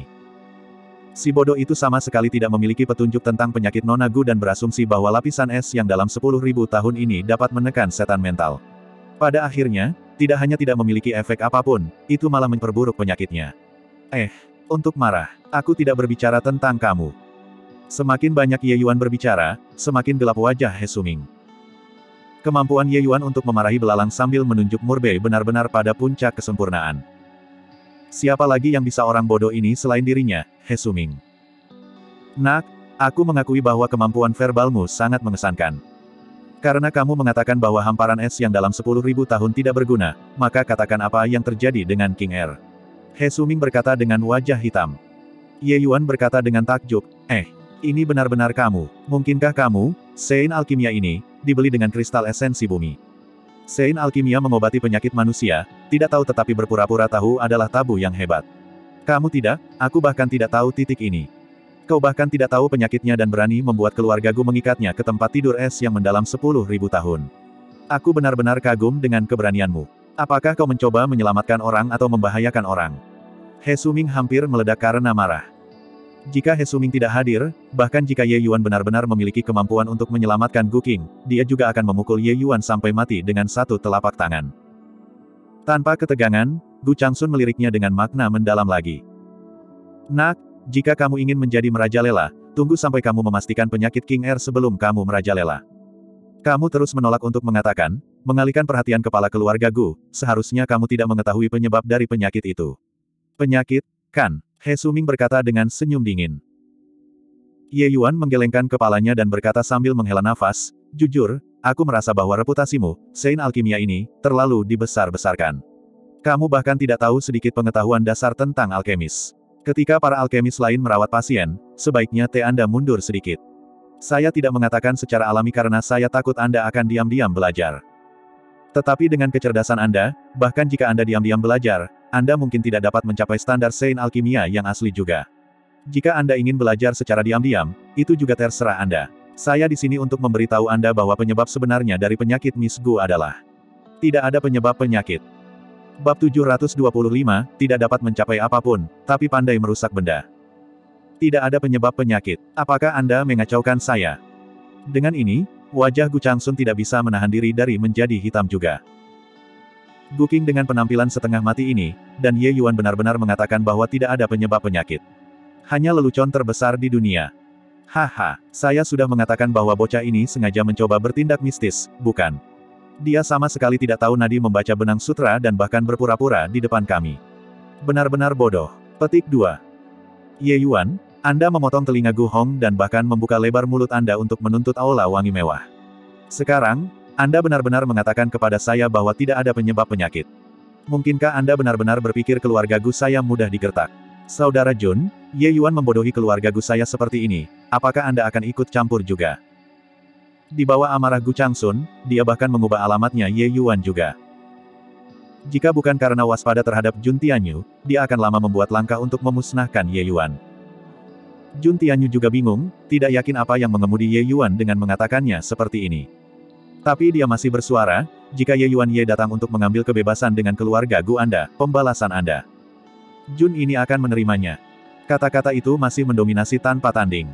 Si bodoh itu sama sekali tidak memiliki petunjuk tentang penyakit Nona Gu dan berasumsi bahwa lapisan es yang dalam 10.000 tahun ini dapat menekan setan mental. Pada akhirnya, tidak hanya tidak memiliki efek apapun, itu malah memperburuk penyakitnya. Untuk marah, aku tidak berbicara tentang kamu. Semakin banyak Ye Yuan berbicara, semakin gelap wajah He Suming. Kemampuan Ye Yuan untuk memarahi belalang sambil menunjuk Murbei benar-benar pada puncak kesempurnaan. Siapa lagi yang bisa orang bodoh ini selain dirinya, He Suming? Nak, aku mengakui bahwa kemampuan verbalmu sangat mengesankan. Karena kamu mengatakan bahwa hamparan es yang dalam 10.000 tahun tidak berguna, maka katakan apa yang terjadi dengan King Er. He Suming berkata dengan wajah hitam. Ye Yuan berkata dengan takjub, ini benar-benar kamu. Mungkinkah kamu, Sein Alkimia ini, dibeli dengan kristal esensi bumi? Sein Alkimia mengobati penyakit manusia, tidak tahu tetapi berpura-pura tahu adalah tabu yang hebat. Kamu tidak, aku bahkan tidak tahu titik ini. Kau bahkan tidak tahu penyakitnya dan berani membuat keluargaku mengikatnya ke tempat tidur es yang mendalam 10.000 tahun. Aku benar-benar kagum dengan keberanianmu. Apakah kau mencoba menyelamatkan orang atau membahayakan orang? He Suming hampir meledak karena marah. Jika He Suming tidak hadir, bahkan jika Ye Yuan benar-benar memiliki kemampuan untuk menyelamatkan Gu Qing, dia juga akan memukul Ye Yuan sampai mati dengan satu telapak tangan. Tanpa ketegangan, Gu Changsun meliriknya dengan makna mendalam lagi. Nak, jika kamu ingin menjadi merajalela, tunggu sampai kamu memastikan penyakit King Er sebelum kamu merajalela. Kamu terus menolak untuk mengatakan, mengalihkan perhatian kepala keluarga Gu, seharusnya kamu tidak mengetahui penyebab dari penyakit itu. Penyakit, kan? He Suming berkata dengan senyum dingin. Ye Yuan menggelengkan kepalanya dan berkata sambil menghela nafas, jujur, aku merasa bahwa reputasimu, Sein Alkimia ini, terlalu dibesar-besarkan. Kamu bahkan tidak tahu sedikit pengetahuan dasar tentang alkemis. Ketika para alkemis lain merawat pasien, sebaiknya Anda mundur sedikit. Saya tidak mengatakan secara alami karena saya takut Anda akan diam-diam belajar. Tetapi dengan kecerdasan Anda, bahkan jika Anda diam-diam belajar, Anda mungkin tidak dapat mencapai standar Sein Alkimia yang asli juga. Jika Anda ingin belajar secara diam-diam, itu juga terserah Anda. Saya di sini untuk memberitahu Anda bahwa penyebab sebenarnya dari penyakit Miss Gu adalah tidak ada penyebab penyakit. Bab 725, tidak dapat mencapai apapun, tapi pandai merusak benda. Tidak ada penyebab penyakit. Apakah Anda mengacaukan saya? Dengan ini, wajah Gu Changsun tidak bisa menahan diri dari menjadi hitam juga. Gu Qing dengan penampilan setengah mati ini, dan Ye Yuan benar-benar mengatakan bahwa tidak ada penyebab penyakit. Hanya lelucon terbesar di dunia. Haha, saya sudah mengatakan bahwa bocah ini sengaja mencoba bertindak mistis, bukan? Dia sama sekali tidak tahu Nadi membaca benang sutra dan bahkan berpura-pura di depan kami. Benar-benar bodoh. Petik 2. Ye Yuan, Anda memotong telinga Gu Hong dan bahkan membuka lebar mulut Anda untuk menuntut aula wangi mewah. Sekarang, Anda benar-benar mengatakan kepada saya bahwa tidak ada penyebab penyakit. Mungkinkah Anda benar-benar berpikir keluarga Gu saya mudah digertak? Saudara Jun, Ye Yuan membodohi keluarga Gu saya seperti ini, apakah Anda akan ikut campur juga? Di bawah amarah Gu Changsun, dia bahkan mengubah alamatnya Ye Yuan juga. Jika bukan karena waspada terhadap Jun Tianyu, dia akan lama membuat langkah untuk memusnahkan Ye Yuan. Jun Tianyu juga bingung, tidak yakin apa yang mengemudi Ye Yuan dengan mengatakannya seperti ini. Tapi dia masih bersuara, jika Ye Yuan datang untuk mengambil kebebasan dengan keluarga Gu Anda, pembalasan Anda. Jun ini akan menerimanya. Kata-kata itu masih mendominasi tanpa tanding.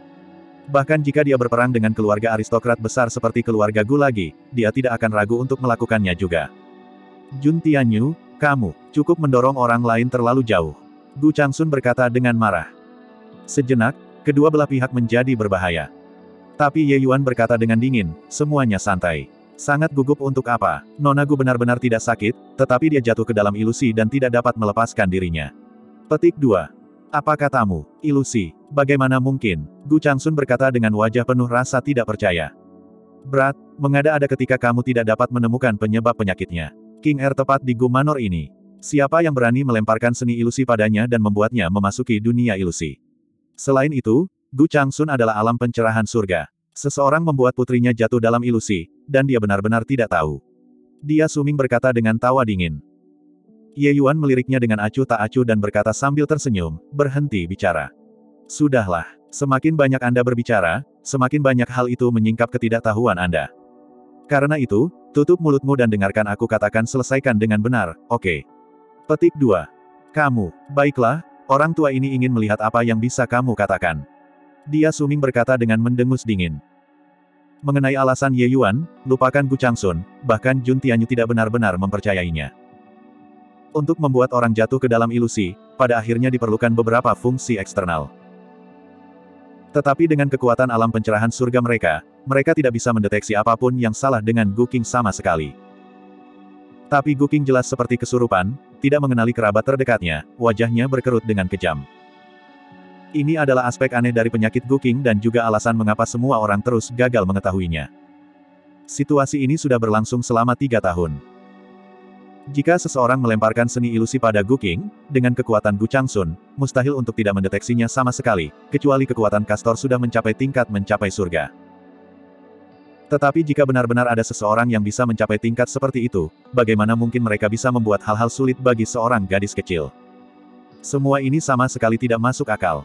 Bahkan jika dia berperang dengan keluarga aristokrat besar seperti keluarga Gu lagi, dia tidak akan ragu untuk melakukannya juga. Jun Tianyu, kamu cukup mendorong orang lain terlalu jauh. Gu Changsun berkata dengan marah. Sejenak, kedua belah pihak menjadi berbahaya. Tapi Ye Yuan berkata dengan dingin, semuanya santai. Sangat gugup untuk apa? Nona Gu benar-benar tidak sakit, tetapi dia jatuh ke dalam ilusi dan tidak dapat melepaskan dirinya. Petik 2. Apa katamu? Ilusi. Bagaimana mungkin? Gu Changsun berkata dengan wajah penuh rasa tidak percaya. Berat, mengada-ada ketika kamu tidak dapat menemukan penyebab penyakitnya. King Er tepat di Gu Manor ini. Siapa yang berani melemparkan seni ilusi padanya dan membuatnya memasuki dunia ilusi? Selain itu, Gu Changsun adalah alam pencerahan surga. Seseorang membuat putrinya jatuh dalam ilusi, dan dia benar-benar tidak tahu. Dia suming berkata dengan tawa dingin. Ye Yuan meliriknya dengan acuh tak acuh dan berkata sambil tersenyum, berhenti bicara. Sudahlah, semakin banyak Anda berbicara, semakin banyak hal itu menyingkap ketidaktahuan Anda. Karena itu, tutup mulutmu dan dengarkan aku katakan selesaikan dengan benar, oke? Petik 2. Kamu, baiklah, orang tua ini ingin melihat apa yang bisa kamu katakan. Dia suming berkata dengan mendengus dingin. Mengenai alasan Ye Yuan, lupakan Gu Changsun, bahkan Jun Tianyu tidak benar-benar mempercayainya. Untuk membuat orang jatuh ke dalam ilusi, pada akhirnya diperlukan beberapa fungsi eksternal. Tetapi dengan kekuatan alam pencerahan surga mereka tidak bisa mendeteksi apapun yang salah dengan Gu King sama sekali. Tapi Gu King jelas seperti kesurupan, tidak mengenali kerabat terdekatnya, wajahnya berkerut dengan kejam. Ini adalah aspek aneh dari penyakit Gu King dan juga alasan mengapa semua orang terus gagal mengetahuinya. Situasi ini sudah berlangsung selama 3 tahun. Jika seseorang melemparkan seni ilusi pada Gu King, dengan kekuatan Gu Changsun, mustahil untuk tidak mendeteksinya sama sekali, kecuali kekuatan Kastor sudah mencapai tingkat mencapai surga. Tetapi jika benar-benar ada seseorang yang bisa mencapai tingkat seperti itu, bagaimana mungkin mereka bisa membuat hal-hal sulit bagi seorang gadis kecil? Semua ini sama sekali tidak masuk akal.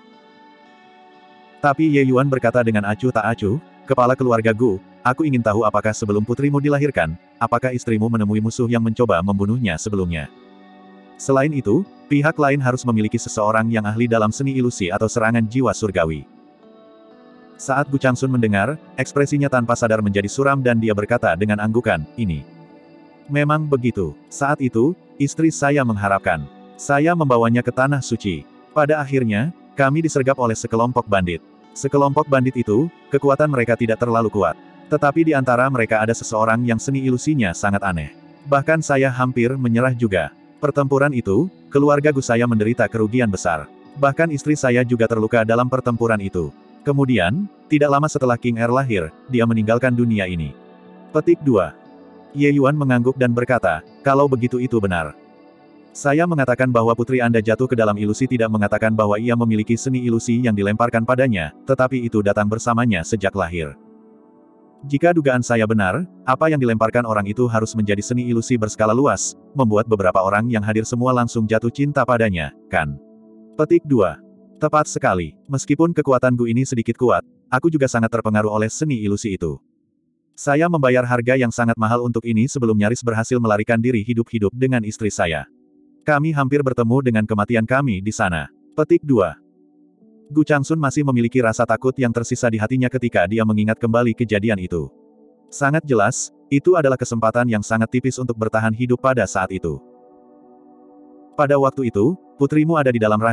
Tapi Ye Yuan berkata dengan acuh tak acuh, kepala keluarga Gu, aku ingin tahu apakah sebelum putrimu dilahirkan, apakah istrimu menemui musuh yang mencoba membunuhnya sebelumnya. Selain itu, pihak lain harus memiliki seseorang yang ahli dalam seni ilusi atau serangan jiwa surgawi. Saat Gu Changsun mendengar, ekspresinya tanpa sadar menjadi suram dan dia berkata dengan anggukan, ini. Memang begitu. Saat itu, istri saya mengharapkan. Saya membawanya ke tanah suci. Pada akhirnya, kami disergap oleh sekelompok bandit. Sekelompok bandit itu, kekuatan mereka tidak terlalu kuat. Tetapi di antara mereka ada seseorang yang seni ilusinya sangat aneh. Bahkan saya hampir menyerah juga. Pertempuran itu, keluarga Gu saya menderita kerugian besar. Bahkan istri saya juga terluka dalam pertempuran itu. Kemudian, tidak lama setelah King Er lahir, dia meninggalkan dunia ini. Petik 2. Ye Yuan mengangguk dan berkata, kalau begitu itu benar. Saya mengatakan bahwa putri Anda jatuh ke dalam ilusi tidak mengatakan bahwa ia memiliki seni ilusi yang dilemparkan padanya, tetapi itu datang bersamanya sejak lahir. Jika dugaan saya benar, apa yang dilemparkan orang itu harus menjadi seni ilusi berskala luas, membuat beberapa orang yang hadir semua langsung jatuh cinta padanya, kan? Petik 2. Tepat sekali. Meskipun kekuatan Gu ini sedikit kuat, aku juga sangat terpengaruh oleh seni ilusi itu. Saya membayar harga yang sangat mahal untuk ini sebelum nyaris berhasil melarikan diri hidup-hidup dengan istri saya. Kami hampir bertemu dengan kematian kami di sana. Petik 2. Gu Changsun masih memiliki rasa takut yang tersisa di hatinya ketika dia mengingat kembali kejadian itu. Sangat jelas, itu adalah kesempatan yang sangat tipis untuk bertahan hidup pada saat itu. Pada waktu itu, putrimu ada di dalam rahim,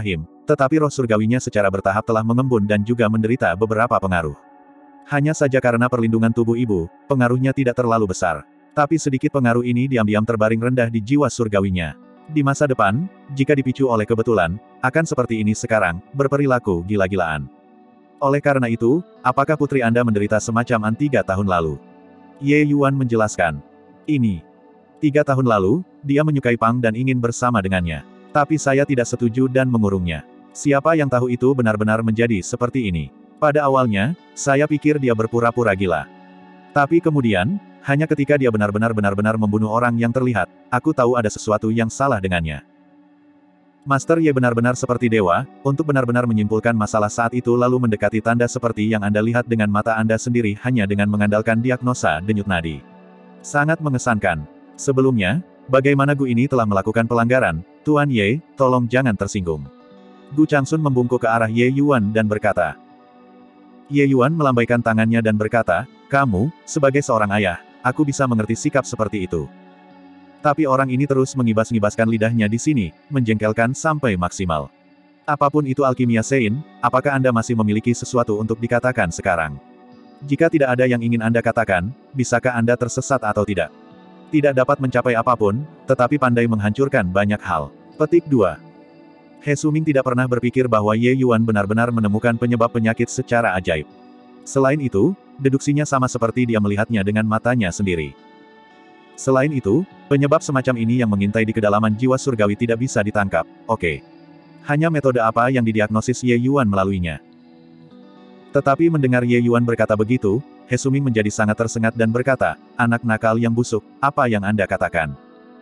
Tetapi roh surgawinya secara bertahap telah mengembun dan juga menderita beberapa pengaruh. Hanya saja karena perlindungan tubuh ibu, pengaruhnya tidak terlalu besar. Tapi sedikit pengaruh ini diam-diam terbaring rendah di jiwa surgawinya. Di masa depan, jika dipicu oleh kebetulan, akan seperti ini sekarang, berperilaku gila-gilaan. Oleh karena itu, apakah putri Anda menderita semacam 3 tahun lalu? Ye Yuan menjelaskan. Ini. 3 tahun lalu, dia menyukai Pang dan ingin bersama dengannya. Tapi saya tidak setuju dan mengurungnya. Siapa yang tahu itu benar-benar menjadi seperti ini? Pada awalnya, saya pikir dia berpura-pura gila. Tapi kemudian, hanya ketika dia benar-benar membunuh orang yang terlihat, aku tahu ada sesuatu yang salah dengannya. Master Ye benar-benar seperti dewa, untuk benar-benar menyimpulkan masalah saat itu lalu mendekati tanda seperti yang Anda lihat dengan mata Anda sendiri hanya dengan mengandalkan diagnosa denyut nadi. Sangat mengesankan. Sebelumnya, bagaimana Gu ini telah melakukan pelanggaran, Tuan Ye, tolong jangan tersinggung. Gu Changsun membungkuk ke arah Ye Yuan dan berkata. Ye Yuan melambaikan tangannya dan berkata, kamu, sebagai seorang ayah, aku bisa mengerti sikap seperti itu. Tapi orang ini terus mengibas-ngibaskan lidahnya di sini, menjengkelkan sampai maksimal. Apapun itu alkimia Sein, apakah Anda masih memiliki sesuatu untuk dikatakan sekarang? Jika tidak ada yang ingin Anda katakan, bisakah Anda tersesat atau tidak? Tidak dapat mencapai apapun, tetapi pandai menghancurkan banyak hal. Petik 2. He Suming tidak pernah berpikir bahwa Ye Yuan benar-benar menemukan penyebab penyakit secara ajaib. Selain itu, deduksinya sama seperti dia melihatnya dengan matanya sendiri. Selain itu, penyebab semacam ini yang mengintai di kedalaman jiwa surgawi tidak bisa ditangkap, oke. Hanya metode apa yang didiagnosis Ye Yuan melaluinya. Tetapi mendengar Ye Yuan berkata begitu, He Suming menjadi sangat tersengat dan berkata, anak nakal yang busuk, apa yang Anda katakan?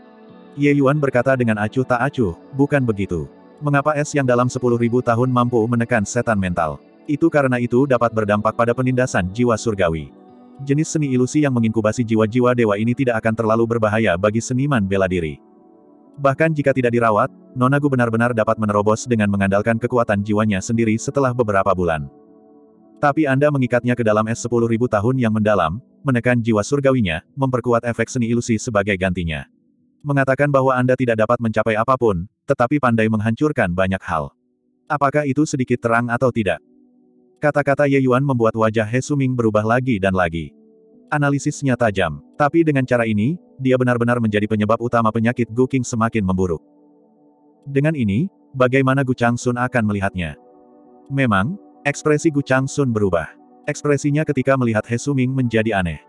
Ye Yuan berkata dengan acuh tak acuh, bukan begitu. Mengapa es yang dalam 10.000 tahun mampu menekan setan mental? Itu karena itu dapat berdampak pada penindasan jiwa surgawi. Jenis seni ilusi yang menginkubasi jiwa-jiwa dewa ini tidak akan terlalu berbahaya bagi seniman bela diri. Bahkan jika tidak dirawat, Nona Gu benar-benar dapat menerobos dengan mengandalkan kekuatan jiwanya sendiri setelah beberapa bulan. Tapi Anda mengikatnya ke dalam es 10.000 tahun yang mendalam, menekan jiwa surgawinya, memperkuat efek seni ilusi sebagai gantinya. Mengatakan bahwa Anda tidak dapat mencapai apapun, tetapi pandai menghancurkan banyak hal. Apakah itu sedikit terang atau tidak? Kata-kata Ye Yuan membuat wajah He Suming berubah lagi dan lagi. Analisisnya tajam. Tapi dengan cara ini, dia benar-benar menjadi penyebab utama penyakit Gu Qing semakin memburuk. Dengan ini, bagaimana Gu Changsun akan melihatnya? Memang, ekspresi Gu Changsun berubah. Ekspresinya ketika melihat He Suming menjadi aneh.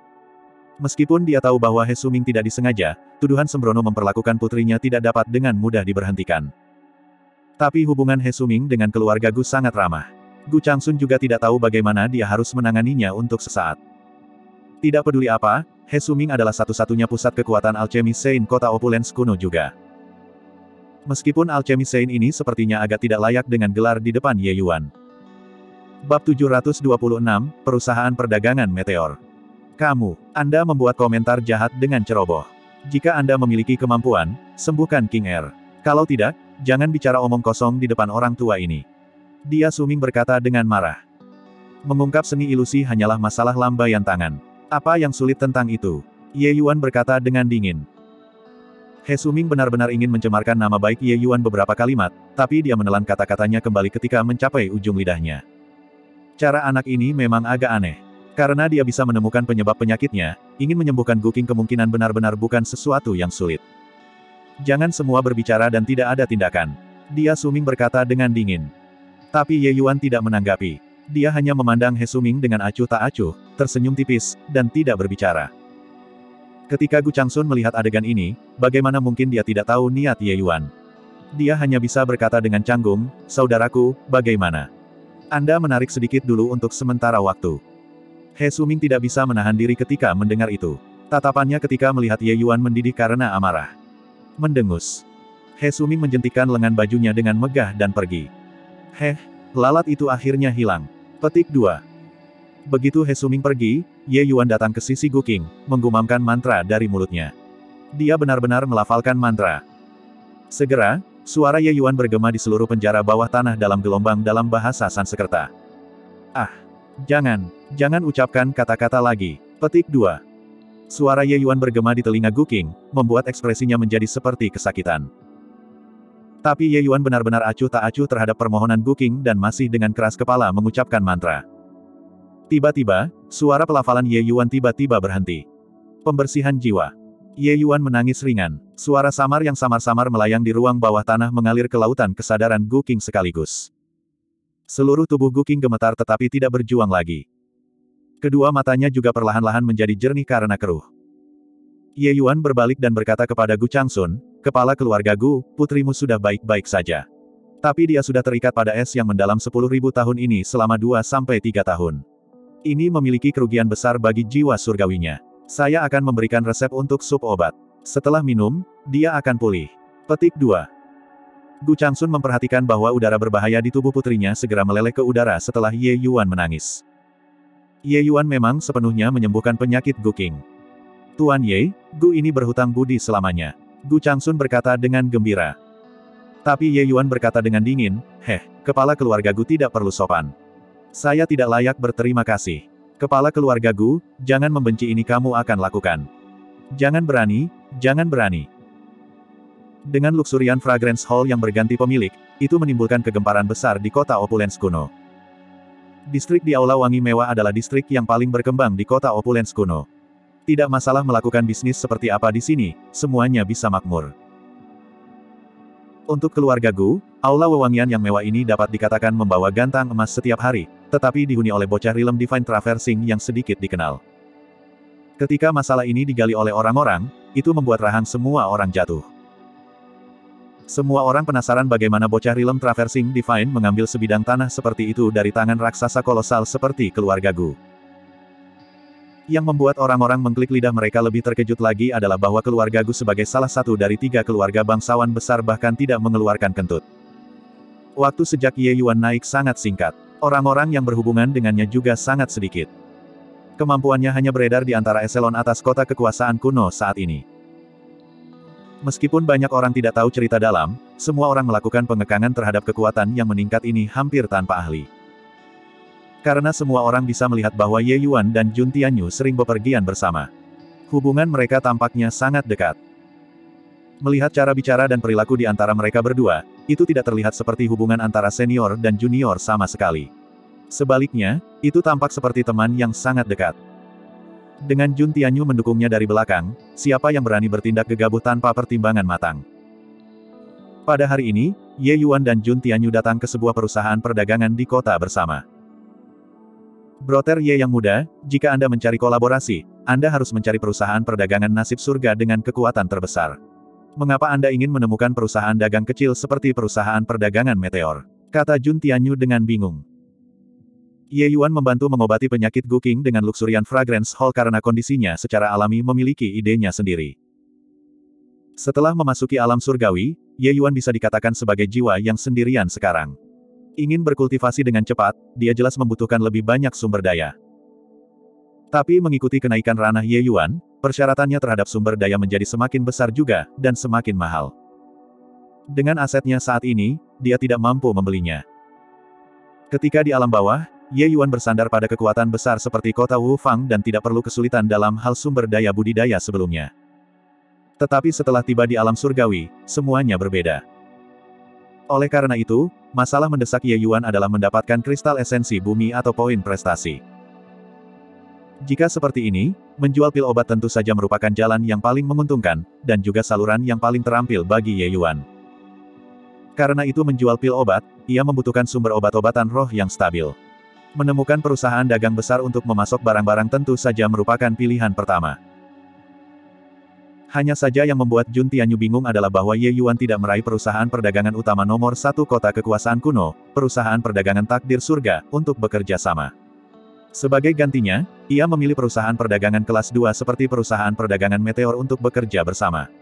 Meskipun dia tahu bahwa He Suming tidak disengaja, tuduhan sembrono memperlakukan putrinya tidak dapat dengan mudah diberhentikan. Tapi hubungan He Suming dengan keluarga Gu sangat ramah. Gu Changsun juga tidak tahu bagaimana dia harus menanganinya untuk sesaat. Tidak peduli apa, He Suming adalah satu-satunya pusat kekuatan alchemy Sein kota opulens kuno juga. Meskipun alchemy Sein ini sepertinya agak tidak layak dengan gelar di depan Ye Yuan. Bab 726, Perusahaan Perdagangan Meteor. Anda membuat komentar jahat dengan ceroboh. Jika Anda memiliki kemampuan, sembuhkan King Air. Kalau tidak, jangan bicara omong kosong di depan orang tua ini. Dia Suming berkata dengan marah. Mengungkap seni ilusi hanyalah masalah lambaian tangan. Apa yang sulit tentang itu? Ye Yuan berkata dengan dingin. He Suming benar-benar ingin mencemarkan nama baik Ye Yuan beberapa kalimat, tapi dia menelan kata-katanya kembali ketika mencapai ujung lidahnya. Cara anak ini memang agak aneh. Karena dia bisa menemukan penyebab penyakitnya, ingin menyembuhkan Gu Qing kemungkinan benar-benar bukan sesuatu yang sulit. Jangan semua berbicara dan tidak ada tindakan. Dia Suming berkata dengan dingin. Tapi Ye Yuan tidak menanggapi. Dia hanya memandang He Suming dengan acuh tak acuh, tersenyum tipis, dan tidak berbicara. Ketika Gu Changsun melihat adegan ini, bagaimana mungkin dia tidak tahu niat Ye Yuan? Dia hanya bisa berkata dengan canggung, saudaraku, bagaimana? Anda menarik sedikit dulu untuk sementara waktu. He Suming tidak bisa menahan diri ketika mendengar itu. Tatapannya ketika melihat Ye Yuan mendidih karena amarah. Mendengus. He Suming menjentikkan lengan bajunya dengan megah dan pergi. Lalat itu akhirnya hilang. Petik 2. Begitu He Suming pergi, Ye Yuan datang ke sisi Gu Qing, menggumamkan mantra dari mulutnya. Dia benar-benar melafalkan mantra. Segera, suara Ye Yuan bergema di seluruh penjara bawah tanah dalam gelombang dalam bahasa Sanskerta. Jangan ucapkan kata-kata lagi. Petik 2. Suara Ye Yuan bergema di telinga Gu Qing, membuat ekspresinya menjadi seperti kesakitan. Tapi Ye Yuan benar-benar acuh tak acuh terhadap permohonan Gu Qing dan masih dengan keras kepala mengucapkan mantra. Tiba-tiba, suara pelafalan Ye Yuan tiba-tiba berhenti. Pembersihan jiwa. Ye Yuan menangis ringan. Suara samar yang samar-samar melayang di ruang bawah tanah mengalir ke lautan kesadaran Gu Qing sekaligus. Seluruh tubuh Gu Qing gemetar tetapi tidak berjuang lagi. Kedua matanya juga perlahan-lahan menjadi jernih karena keruh. Ye Yuan berbalik dan berkata kepada Gu Changsun, "Kepala keluarga Gu, putrimu sudah baik-baik saja. Tapi dia sudah terikat pada es yang mendalam 10.000 tahun ini selama 2-3 tahun. Ini memiliki kerugian besar bagi jiwa surgawinya. Saya akan memberikan resep untuk sup obat. Setelah minum, dia akan pulih." Petik 2. Gu Changsun memperhatikan bahwa udara berbahaya di tubuh putrinya segera meleleh ke udara setelah Ye Yuan menangis. Ye Yuan memang sepenuhnya menyembuhkan penyakit Gu Qing. "Tuan Ye, Gu ini berhutang budi selamanya," Gu Changsun berkata dengan gembira. Tapi Ye Yuan berkata dengan dingin, kepala keluarga Gu tidak perlu sopan. Saya tidak layak berterima kasih. Kepala keluarga Gu, jangan membenci ini kamu akan lakukan. Jangan berani, jangan berani. Dengan luxurian Fragrance Hall yang berganti pemilik, itu menimbulkan kegemparan besar di kota Opulence kuno. Distrik di Aula Wangi Mewah adalah distrik yang paling berkembang di kota Opulence kuno. Tidak masalah melakukan bisnis seperti apa di sini, semuanya bisa makmur. Untuk keluarga Gu, aula wewangian yang mewah ini dapat dikatakan membawa gantang emas setiap hari, tetapi dihuni oleh bocah rilem Divine Traversing yang sedikit dikenal. Ketika masalah ini digali oleh orang-orang, itu membuat rahang semua orang jatuh. Semua orang penasaran bagaimana bocah rilem Traversing Divine mengambil sebidang tanah seperti itu dari tangan raksasa kolosal seperti keluarga Gu. Yang membuat orang-orang mengklik lidah mereka lebih terkejut lagi adalah bahwa keluarga Gu sebagai salah satu dari 3 keluarga bangsawan besar bahkan tidak mengeluarkan kentut. Waktu sejak Ye Yuan naik sangat singkat. Orang-orang yang berhubungan dengannya juga sangat sedikit. Kemampuannya hanya beredar di antara eselon atas kota kekuasaan kuno saat ini. Meskipun banyak orang tidak tahu cerita dalam, semua orang melakukan pengekangan terhadap kekuatan yang meningkat ini hampir tanpa ahli. Karena semua orang bisa melihat bahwa Ye Yuan dan Jun Tianyu sering bepergian bersama. Hubungan mereka tampaknya sangat dekat. Melihat cara bicara dan perilaku di antara mereka berdua, itu tidak terlihat seperti hubungan antara senior dan junior sama sekali. Sebaliknya, itu tampak seperti teman yang sangat dekat. Dengan Jun Tianyu mendukungnya dari belakang, siapa yang berani bertindak gegabah tanpa pertimbangan matang? Pada hari ini, Ye Yuan dan Jun Tianyu datang ke sebuah perusahaan perdagangan di kota bersama. Broter Ye yang muda, jika Anda mencari kolaborasi, Anda harus mencari perusahaan perdagangan nasib surga dengan kekuatan terbesar. Mengapa Anda ingin menemukan perusahaan dagang kecil seperti perusahaan perdagangan meteor? Kata Jun Tianyu dengan bingung. Ye Yuan membantu mengobati penyakit Gu Qing dengan luxurian Fragrance Hall karena kondisinya secara alami memiliki idenya sendiri. Setelah memasuki alam surgawi, Ye Yuan bisa dikatakan sebagai jiwa yang sendirian sekarang. Ingin berkultivasi dengan cepat, dia jelas membutuhkan lebih banyak sumber daya. Tapi mengikuti kenaikan ranah Ye Yuan, persyaratannya terhadap sumber daya menjadi semakin besar juga, dan semakin mahal. Dengan asetnya saat ini, dia tidak mampu membelinya. Ketika di alam bawah, Ye Yuan bersandar pada kekuatan besar seperti kota Wu Fang dan tidak perlu kesulitan dalam hal sumber daya budidaya sebelumnya. Tetapi setelah tiba di alam surgawi, semuanya berbeda. Oleh karena itu, masalah mendesak Ye Yuan adalah mendapatkan kristal esensi bumi atau poin prestasi. Jika seperti ini, menjual pil obat tentu saja merupakan jalan yang paling menguntungkan, dan juga saluran yang paling terampil bagi Ye Yuan. Karena itu menjual pil obat, ia membutuhkan sumber obat-obatan roh yang stabil. Menemukan perusahaan dagang besar untuk memasok barang-barang tentu saja merupakan pilihan pertama. Hanya saja yang membuat Jun Tianyu bingung adalah bahwa Ye Yuan tidak meraih perusahaan perdagangan utama nomor 1 kota kekuasaan kuno, perusahaan perdagangan takdir surga, untuk bekerja sama. Sebagai gantinya, ia memilih perusahaan perdagangan kelas 2 seperti perusahaan perdagangan meteor untuk bekerja bersama.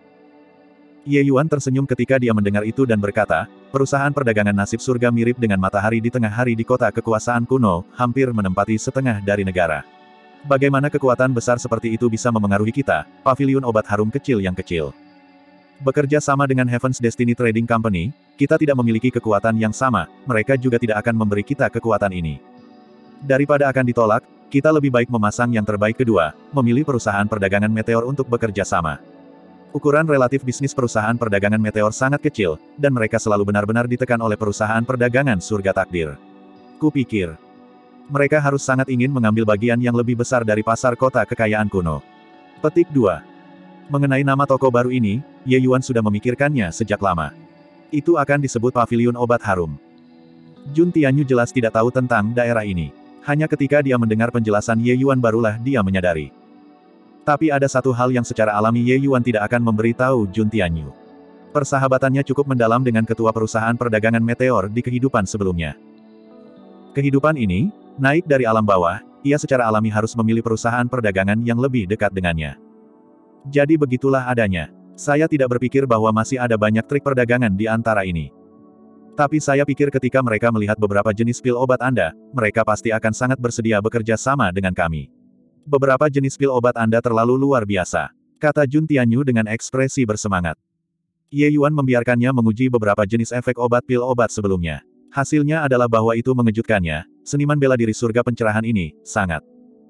Ye Yuan tersenyum ketika dia mendengar itu dan berkata, perusahaan perdagangan nasib surga mirip dengan matahari di tengah hari di kota kekuasaan kuno, hampir menempati setengah dari negara. Bagaimana kekuatan besar seperti itu bisa memengaruhi kita, paviliun obat harum kecil yang kecil. Bekerja sama dengan Heaven's Destiny Trading Company, kita tidak memiliki kekuatan yang sama, mereka juga tidak akan memberi kita kekuatan ini. Daripada akan ditolak, kita lebih baik memasang yang terbaik kedua, memilih perusahaan perdagangan meteor untuk bekerja sama. Ukuran relatif bisnis perusahaan perdagangan Meteor sangat kecil, dan mereka selalu benar-benar ditekan oleh perusahaan perdagangan surga takdir. Kupikir, mereka harus sangat ingin mengambil bagian yang lebih besar dari pasar kota kekayaan kuno. Petik 2. Mengenai nama toko baru ini, Ye Yuan sudah memikirkannya sejak lama. Itu akan disebut Paviliun Obat Harum. Jun Tianyu jelas tidak tahu tentang daerah ini. Hanya ketika dia mendengar penjelasan Ye Yuan barulah dia menyadari. Tapi ada satu hal yang secara alami Ye Yuan tidak akan memberitahu Jun Tianyu. Persahabatannya cukup mendalam dengan ketua perusahaan perdagangan Meteor di kehidupan sebelumnya. Kehidupan ini, naik dari alam bawah, ia secara alami harus memilih perusahaan perdagangan yang lebih dekat dengannya. Jadi begitulah adanya. Saya tidak berpikir bahwa masih ada banyak trik perdagangan di antara ini. Tapi saya pikir ketika mereka melihat beberapa jenis pil obat Anda, mereka pasti akan sangat bersedia bekerja sama dengan kami. Beberapa jenis pil obat Anda terlalu luar biasa, kata Jun Tianyu dengan ekspresi bersemangat. Ye Yuan membiarkannya menguji beberapa jenis efek obat pil obat sebelumnya. Hasilnya adalah bahwa itu mengejutkannya, seniman bela diri surga pencerahan ini, sangat.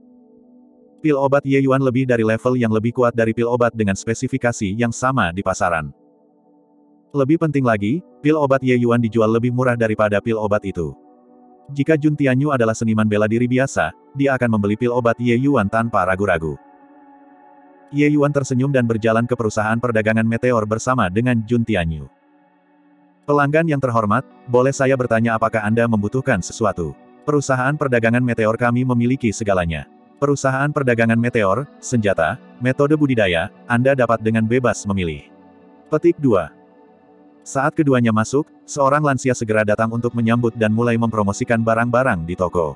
Pil obat Ye Yuan lebih dari level yang lebih kuat dari pil obat dengan spesifikasi yang sama di pasaran. Lebih penting lagi, pil obat Ye Yuan dijual lebih murah daripada pil obat itu. Jika Jun Tianyu adalah seniman bela diri biasa, dia akan membeli pil obat Ye Yuan tanpa ragu-ragu. Ye Yuan tersenyum dan berjalan ke perusahaan perdagangan Meteor bersama dengan Jun Tianyu. Pelanggan yang terhormat, boleh saya bertanya apakah Anda membutuhkan sesuatu? Perusahaan perdagangan Meteor kami memiliki segalanya. Perusahaan perdagangan Meteor, senjata, metode budidaya, Anda dapat dengan bebas memilih. Petik 2. Saat keduanya masuk, seorang lansia segera datang untuk menyambut dan mulai mempromosikan barang-barang di toko.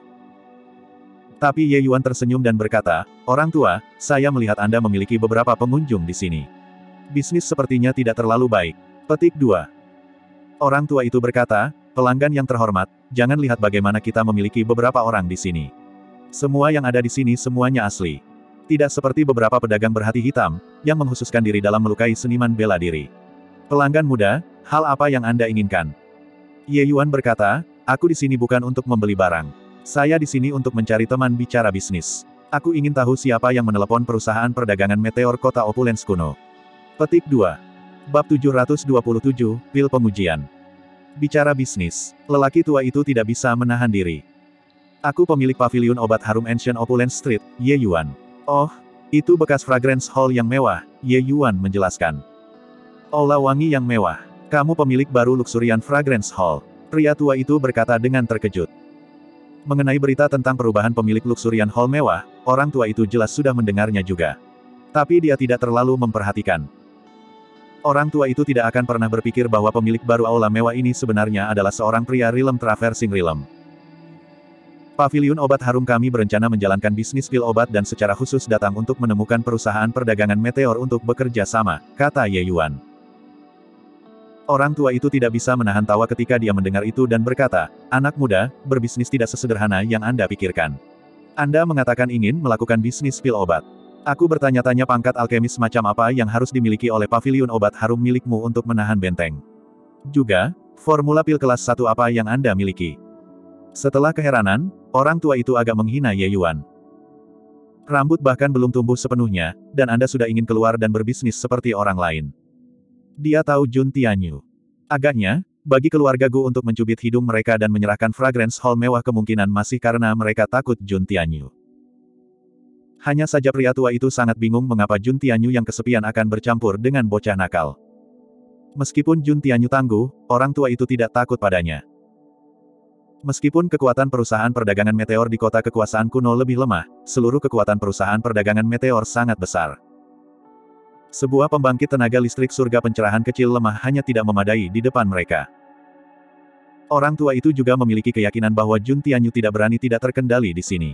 Tapi Ye Yuan tersenyum dan berkata, "Orang tua, saya melihat Anda memiliki beberapa pengunjung di sini. Bisnis sepertinya tidak terlalu baik." Petik 2. Orang tua itu berkata, "Pelanggan yang terhormat, jangan lihat bagaimana kita memiliki beberapa orang di sini. Semua yang ada di sini semuanya asli. Tidak seperti beberapa pedagang berhati hitam, yang mengkhususkan diri dalam melukai seniman bela diri. Pelanggan muda, hal apa yang Anda inginkan?" Ye Yuan berkata, "Aku di sini bukan untuk membeli barang. Saya di sini untuk mencari teman bicara bisnis. Aku ingin tahu siapa yang menelepon perusahaan perdagangan Meteor Kota Opulens kuno." Petik 2. Bab 727, Pil Pengujian. Bicara bisnis, lelaki tua itu tidak bisa menahan diri. "Aku pemilik paviliun obat harum Ancient Opulence Street, Ye Yuan." "Oh, itu bekas fragrance hall yang mewah," Ye Yuan menjelaskan. "Aula wangi yang mewah. Kamu pemilik baru Luxurian Fragrance Hall." Pria tua itu berkata dengan terkejut. Mengenai berita tentang perubahan pemilik Luxurian Hall mewah, orang tua itu jelas sudah mendengarnya juga. Tapi dia tidak terlalu memperhatikan. Orang tua itu tidak akan pernah berpikir bahwa pemilik baru aula mewah ini sebenarnya adalah seorang pria Realm Traversing Realm. "Paviliun obat harum kami berencana menjalankan bisnis pil obat dan secara khusus datang untuk menemukan perusahaan perdagangan Meteor untuk bekerja sama," kata Ye Yuan. Orang tua itu tidak bisa menahan tawa ketika dia mendengar itu dan berkata, "Anak muda, berbisnis tidak sesederhana yang Anda pikirkan. Anda mengatakan ingin melakukan bisnis pil obat. Aku bertanya-tanya pangkat alkemis macam apa yang harus dimiliki oleh paviliun obat harum milikmu untuk menahan benteng. Juga, formula pil kelas 1 apa yang Anda miliki." Setelah keheranan, orang tua itu agak menghina Ye Yuan. "Rambut bahkan belum tumbuh sepenuhnya, dan Anda sudah ingin keluar dan berbisnis seperti orang lain." Dia tahu Jun Tianyu. Agaknya, bagi keluarga Gu untuk mencubit hidung mereka dan menyerahkan fragrance hall mewah kemungkinan masih karena mereka takut Jun Tianyu. Hanya saja pria tua itu sangat bingung mengapa Jun Tianyu yang kesepian akan bercampur dengan bocah nakal. Meskipun Jun Tianyu tangguh, orang tua itu tidak takut padanya. Meskipun kekuatan perusahaan perdagangan Meteor di kota kekuasaan kuno lebih lemah, seluruh kekuatan perusahaan perdagangan Meteor sangat besar. Sebuah pembangkit tenaga listrik surga pencerahan kecil lemah hanya tidak memadai di depan mereka. Orang tua itu juga memiliki keyakinan bahwa Jun Tianyu tidak berani tidak terkendali di sini.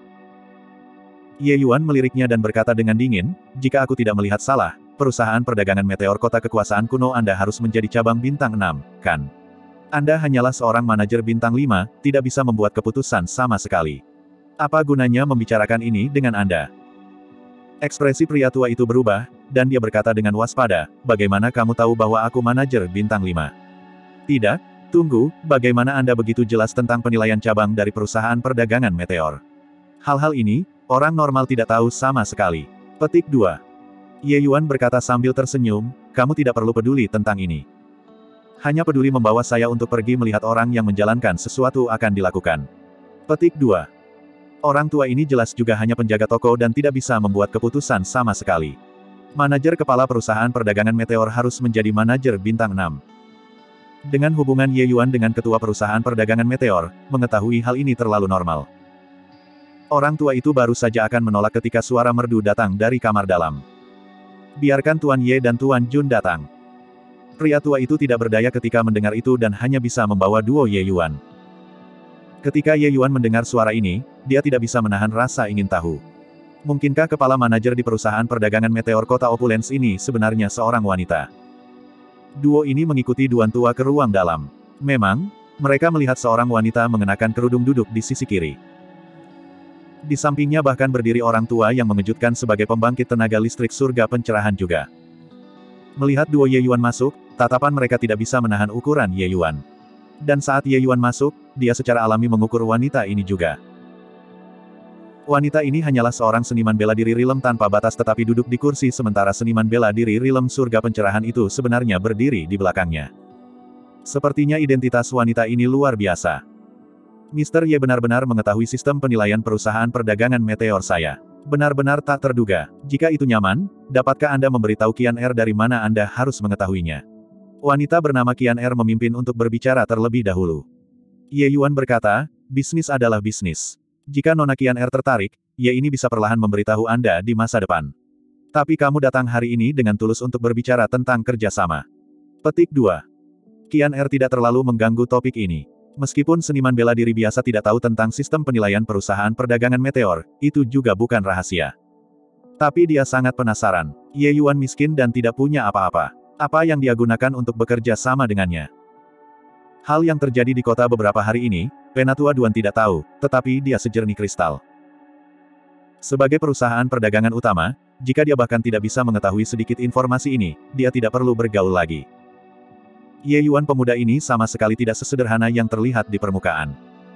Ye Yuan meliriknya dan berkata dengan dingin, "Jika aku tidak melihat salah, perusahaan perdagangan Meteor kota kekuasaan kuno Anda harus menjadi cabang bintang 6, kan? Anda hanyalah seorang manajer bintang 5, tidak bisa membuat keputusan sama sekali. Apa gunanya membicarakan ini dengan Anda?" Ekspresi pria tua itu berubah, dan dia berkata dengan waspada, "Bagaimana kamu tahu bahwa aku manajer bintang 5? Tidak, tunggu, bagaimana Anda begitu jelas tentang penilaian cabang dari perusahaan perdagangan Meteor? Hal-hal ini, orang normal tidak tahu sama sekali." Petik 2. Ye Yuan berkata sambil tersenyum, kamu tidak perlu peduli tentang ini. Hanya peduli membawa saya untuk pergi melihat orang yang menjalankan sesuatu akan dilakukan. Petik 2. Orang tua ini jelas juga hanya penjaga toko dan tidak bisa membuat keputusan sama sekali. Manajer kepala perusahaan perdagangan meteor harus menjadi manajer bintang 6. Dengan hubungan Ye Yuan dengan ketua perusahaan perdagangan meteor, mengetahui hal ini terlalu normal. Orang tua itu baru saja akan menolak ketika suara merdu datang dari kamar dalam. Biarkan Tuan Ye dan Tuan Jun datang. Pria tua itu tidak berdaya ketika mendengar itu dan hanya bisa membawa duo Ye Yuan. Ketika Ye Yuan mendengar suara ini, dia tidak bisa menahan rasa ingin tahu. Mungkinkah kepala manajer di perusahaan perdagangan meteor kota Opulence ini sebenarnya seorang wanita? Duo ini mengikuti Duan tua ke ruang dalam. Memang, mereka melihat seorang wanita mengenakan kerudung duduk di sisi kiri. Di sampingnya bahkan berdiri orang tua yang mengejutkan sebagai pembangkit tenaga listrik surga pencerahan juga. Melihat duo Ye Yuan masuk, tatapan mereka tidak bisa menahan ukuran Ye Yuan. Dan saat Ye Yuan masuk, dia secara alami mengukur wanita ini juga. Wanita ini hanyalah seorang seniman bela diri rilem tanpa batas tetapi duduk di kursi sementara seniman bela diri rilem surga pencerahan itu sebenarnya berdiri di belakangnya. Sepertinya identitas wanita ini luar biasa. Mr. Ye benar-benar mengetahui sistem penilaian perusahaan perdagangan meteor saya. Benar-benar tak terduga. Jika itu nyaman, dapatkah Anda memberitahu Qian Er dari mana Anda harus mengetahuinya? Wanita bernama Qian Er memimpin untuk berbicara terlebih dahulu. Ye Yuan berkata, bisnis adalah bisnis. Jika Nona Qian Er tertarik, Ye ini bisa perlahan memberitahu Anda di masa depan. Tapi kamu datang hari ini dengan tulus untuk berbicara tentang kerjasama. Petik 2. Qian Er tidak terlalu mengganggu topik ini. Meskipun seniman bela diri biasa tidak tahu tentang sistem penilaian perusahaan perdagangan meteor, itu juga bukan rahasia. Tapi dia sangat penasaran. Ye Yuan miskin dan tidak punya apa-apa. Apa yang dia gunakan untuk bekerja sama dengannya? Hal yang terjadi di kota beberapa hari ini, Penatua Duan tidak tahu, tetapi dia sejernih kristal. Sebagai perusahaan perdagangan utama, jika dia bahkan tidak bisa mengetahui sedikit informasi ini, dia tidak perlu bergaul lagi. Ye Yuan pemuda ini sama sekali tidak sesederhana yang terlihat di permukaan.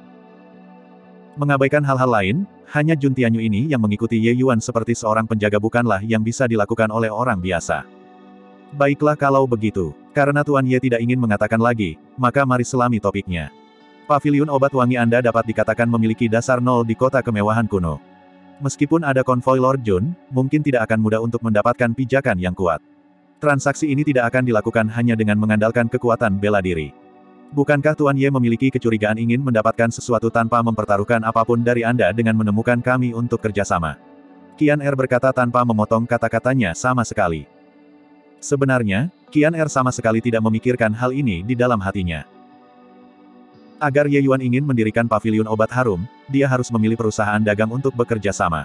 Mengabaikan hal-hal lain, hanya Jun Tianyu ini yang mengikuti Ye Yuan seperti seorang penjaga bukanlah yang bisa dilakukan oleh orang biasa. Baiklah kalau begitu. Karena Tuan Ye tidak ingin mengatakan lagi, maka mari selami topiknya. Paviliun obat wangi Anda dapat dikatakan memiliki dasar nol di kota kemewahan kuno. Meskipun ada konvoi Lord Jun, mungkin tidak akan mudah untuk mendapatkan pijakan yang kuat. Transaksi ini tidak akan dilakukan hanya dengan mengandalkan kekuatan bela diri. Bukankah Tuan Ye memiliki kecurigaan ingin mendapatkan sesuatu tanpa mempertaruhkan apapun dari Anda dengan menemukan kami untuk kerjasama? Qian Er berkata tanpa memotong kata-katanya sama sekali. Sebenarnya, Qian Er sama sekali tidak memikirkan hal ini di dalam hatinya. Agar Ye Yuan ingin mendirikan paviliun obat harum, dia harus memilih perusahaan dagang untuk bekerja sama.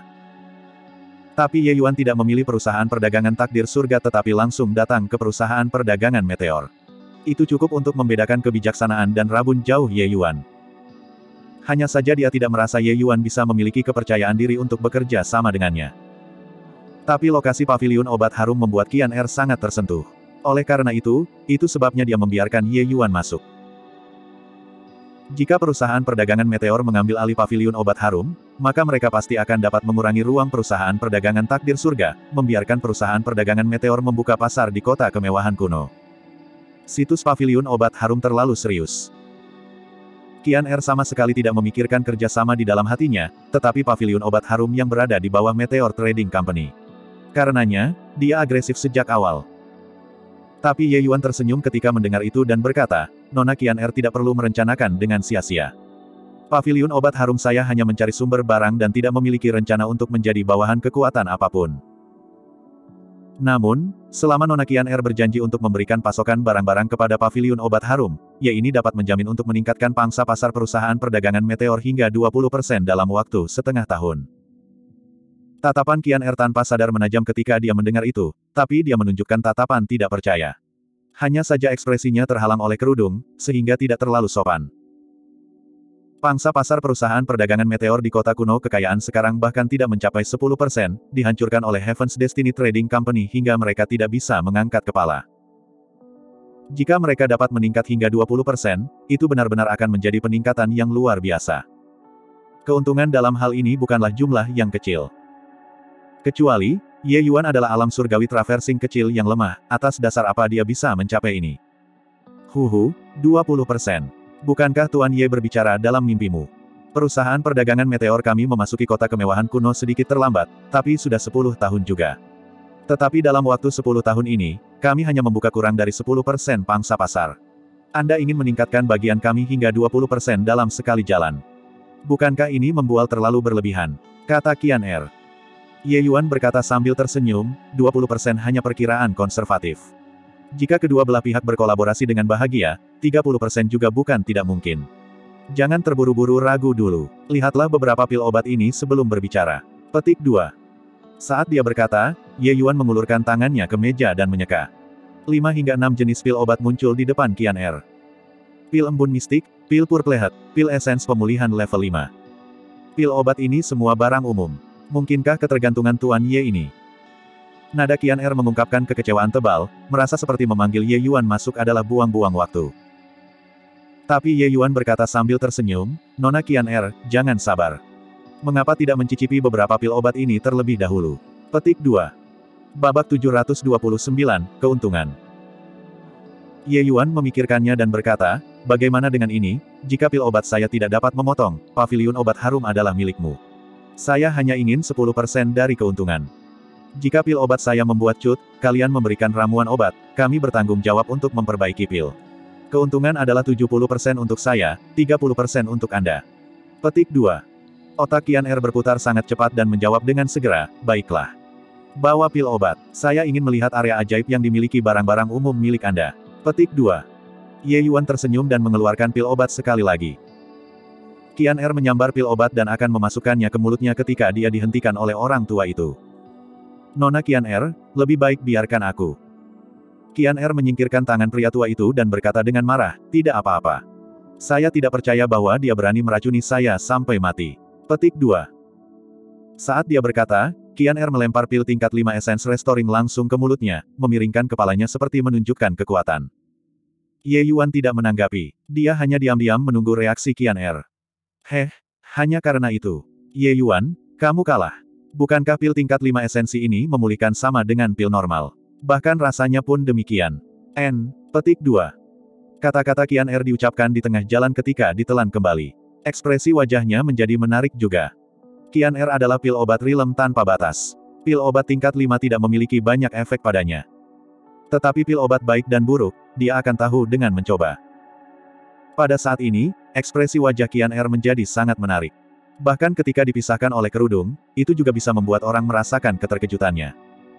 Tapi Ye Yuan tidak memilih perusahaan perdagangan takdir surga tetapi langsung datang ke perusahaan perdagangan meteor. Itu cukup untuk membedakan kebijaksanaan dan rabun jauh Ye Yuan. Hanya saja dia tidak merasa Ye Yuan bisa memiliki kepercayaan diri untuk bekerja sama dengannya. Tapi lokasi paviliun obat harum membuat Qian Er sangat tersentuh. Oleh karena itu sebabnya dia membiarkan Ye Yuan masuk. Jika perusahaan perdagangan meteor mengambil alih paviliun obat harum, maka mereka pasti akan dapat mengurangi ruang perusahaan perdagangan takdir surga, membiarkan perusahaan perdagangan meteor membuka pasar di kota kemewahan kuno. Situs paviliun obat harum terlalu serius. Qian Er sama sekali tidak memikirkan kerjasama di dalam hatinya, tetapi paviliun obat harum yang berada di bawah Meteor Trading Company. Karenanya, dia agresif sejak awal. Tapi Ye Yuan tersenyum ketika mendengar itu dan berkata, Nona Qian Er tidak perlu merencanakan dengan sia-sia. Paviliun obat harum saya hanya mencari sumber barang dan tidak memiliki rencana untuk menjadi bawahan kekuatan apapun. Namun, selama Nona Qian Er berjanji untuk memberikan pasokan barang-barang kepada paviliun obat harum, Ye ini dapat menjamin untuk meningkatkan pangsa pasar perusahaan perdagangan meteor hingga 20% dalam waktu setengah tahun. Tatapan Qian Er tanpa sadar menajam ketika dia mendengar itu, tapi dia menunjukkan tatapan tidak percaya. Hanya saja ekspresinya terhalang oleh kerudung, sehingga tidak terlalu sopan. Pangsa pasar perusahaan perdagangan meteor di kota kuno kekayaan sekarang bahkan tidak mencapai 10%, dihancurkan oleh Heaven's Destiny Trading Company hingga mereka tidak bisa mengangkat kepala. Jika mereka dapat meningkat hingga 20%, itu benar-benar akan menjadi peningkatan yang luar biasa. Keuntungan dalam hal ini bukanlah jumlah yang kecil. Kecuali, Ye Yuan adalah alam surgawi traversing kecil yang lemah, atas dasar apa dia bisa mencapai ini? 20%. Bukankah Tuan Ye berbicara dalam mimpimu? Perusahaan perdagangan meteor kami memasuki kota kemewahan kuno sedikit terlambat, tapi sudah 10 tahun juga. Tetapi dalam waktu 10 tahun ini, kami hanya membuka kurang dari 10% pangsa pasar. Anda ingin meningkatkan bagian kami hingga 20% dalam sekali jalan. Bukankah ini membual terlalu berlebihan? Kata Qian Er. Ye Yuan berkata sambil tersenyum, 20% hanya perkiraan konservatif. Jika kedua belah pihak berkolaborasi dengan bahagia, 30% juga bukan tidak mungkin. Jangan terburu-buru ragu dulu. Lihatlah beberapa pil obat ini sebelum berbicara. Petik 2. Saat dia berkata, Ye Yuan mengulurkan tangannya ke meja dan menyeka. 5 hingga 6 jenis pil obat muncul di depan Qian Er. Pil embun mistik, pil purple heart, pil esens pemulihan level 5. Pil obat ini semua barang umum. Mungkinkah ketergantungan Tuan Ye ini? Nada Qian Er mengungkapkan kekecewaan tebal, merasa seperti memanggil Ye Yuan masuk adalah buang-buang waktu. Tapi Ye Yuan berkata sambil tersenyum, Nona Qian Er, jangan sabar. Mengapa tidak mencicipi beberapa pil obat ini terlebih dahulu? Petik 2. Babak 729, Keuntungan. Ye Yuan memikirkannya dan berkata, bagaimana dengan ini, jika pil obat saya tidak dapat memotong, paviliun obat harum adalah milikmu. Saya hanya ingin 10% dari keuntungan. Jika pil obat saya membuat cut, kalian memberikan ramuan obat, kami bertanggung jawab untuk memperbaiki pil. Keuntungan adalah 70% untuk saya, 30% untuk Anda. Petik 2. Otak Qian Er berputar sangat cepat dan menjawab dengan segera, baiklah. Bawa pil obat. Saya ingin melihat area ajaib yang dimiliki barang-barang umum milik Anda. Petik 2. Ye Yuan tersenyum dan mengeluarkan pil obat sekali lagi. Qian Er menyambar pil obat dan akan memasukkannya ke mulutnya ketika dia dihentikan oleh orang tua itu. Nona Qian Er, lebih baik biarkan aku. Qian Er menyingkirkan tangan pria tua itu dan berkata dengan marah, tidak apa-apa. Saya tidak percaya bahwa dia berani meracuni saya sampai mati. Petik 2. Saat dia berkata, Qian Er melempar pil tingkat 5 Essence Restoring langsung ke mulutnya, memiringkan kepalanya seperti menunjukkan kekuatan. Ye Yuan tidak menanggapi. Dia hanya diam-diam menunggu reaksi Qian Er. Hanya karena itu. Ye Yuan, kamu kalah. Bukankah pil tingkat 5 esensi ini memulihkan sama dengan pil normal? Bahkan rasanya pun demikian. Petik 2. Kata-kata Qian Er diucapkan di tengah jalan ketika ditelan kembali. Ekspresi wajahnya menjadi menarik juga. Qian Er adalah pil obat rilem tanpa batas. Pil obat tingkat 5 tidak memiliki banyak efek padanya. Tetapi pil obat baik dan buruk, dia akan tahu dengan mencoba. Pada saat ini, ekspresi wajah Qian Er menjadi sangat menarik. Bahkan ketika dipisahkan oleh kerudung, itu juga bisa membuat orang merasakan keterkejutannya.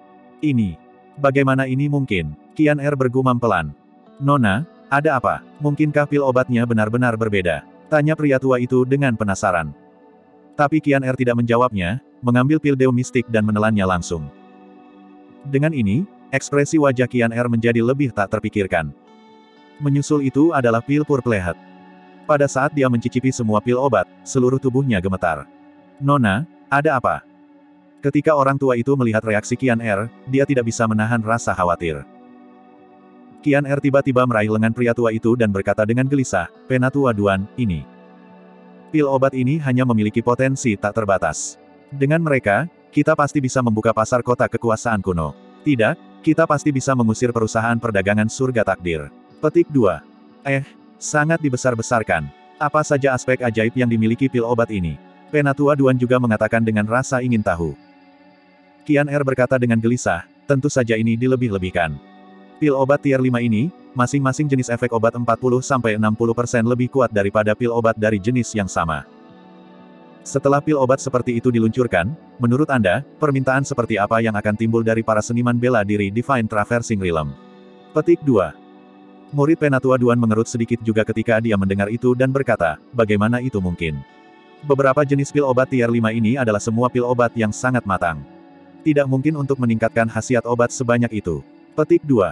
Bagaimana ini mungkin? Qian Er bergumam pelan. Nona, ada apa? Mungkinkah pil obatnya benar-benar berbeda? Tanya pria tua itu dengan penasaran. Tapi Qian Er tidak menjawabnya, mengambil pil dew mistik dan menelannya langsung. Dengan ini, ekspresi wajah Qian Er menjadi lebih tak terpikirkan. Menyusul itu adalah pil purple heart. Pada saat dia mencicipi semua pil obat, seluruh tubuhnya gemetar. Nona, ada apa? Ketika orang tua itu melihat reaksi Qian Er, dia tidak bisa menahan rasa khawatir. Qian Er tiba-tiba meraih lengan pria tua itu dan berkata dengan gelisah, Penatua Duan, ini. Pil obat ini hanya memiliki potensi tak terbatas. Dengan mereka, kita pasti bisa membuka pasar kota kekuasaan kuno. Tidak, kita pasti bisa mengusir perusahaan perdagangan surga takdir. Petik 2. Sangat dibesar-besarkan. Apa saja aspek ajaib yang dimiliki pil obat ini? Penatua Duan juga mengatakan dengan rasa ingin tahu. Qian Er berkata dengan gelisah, tentu saja ini dilebih-lebihkan. Pil obat tier 5 ini, masing-masing jenis efek obat 40-60% lebih kuat daripada pil obat dari jenis yang sama. Setelah pil obat seperti itu diluncurkan, menurut Anda, permintaan seperti apa yang akan timbul dari para seniman bela diri Divine Traversing Realm? Petik 2. Murid Penatua Duan mengerut sedikit juga ketika dia mendengar itu dan berkata, bagaimana itu mungkin? Beberapa jenis pil obat tier 5 ini adalah semua pil obat yang sangat matang. Tidak mungkin untuk meningkatkan khasiat obat sebanyak itu. Petik 2.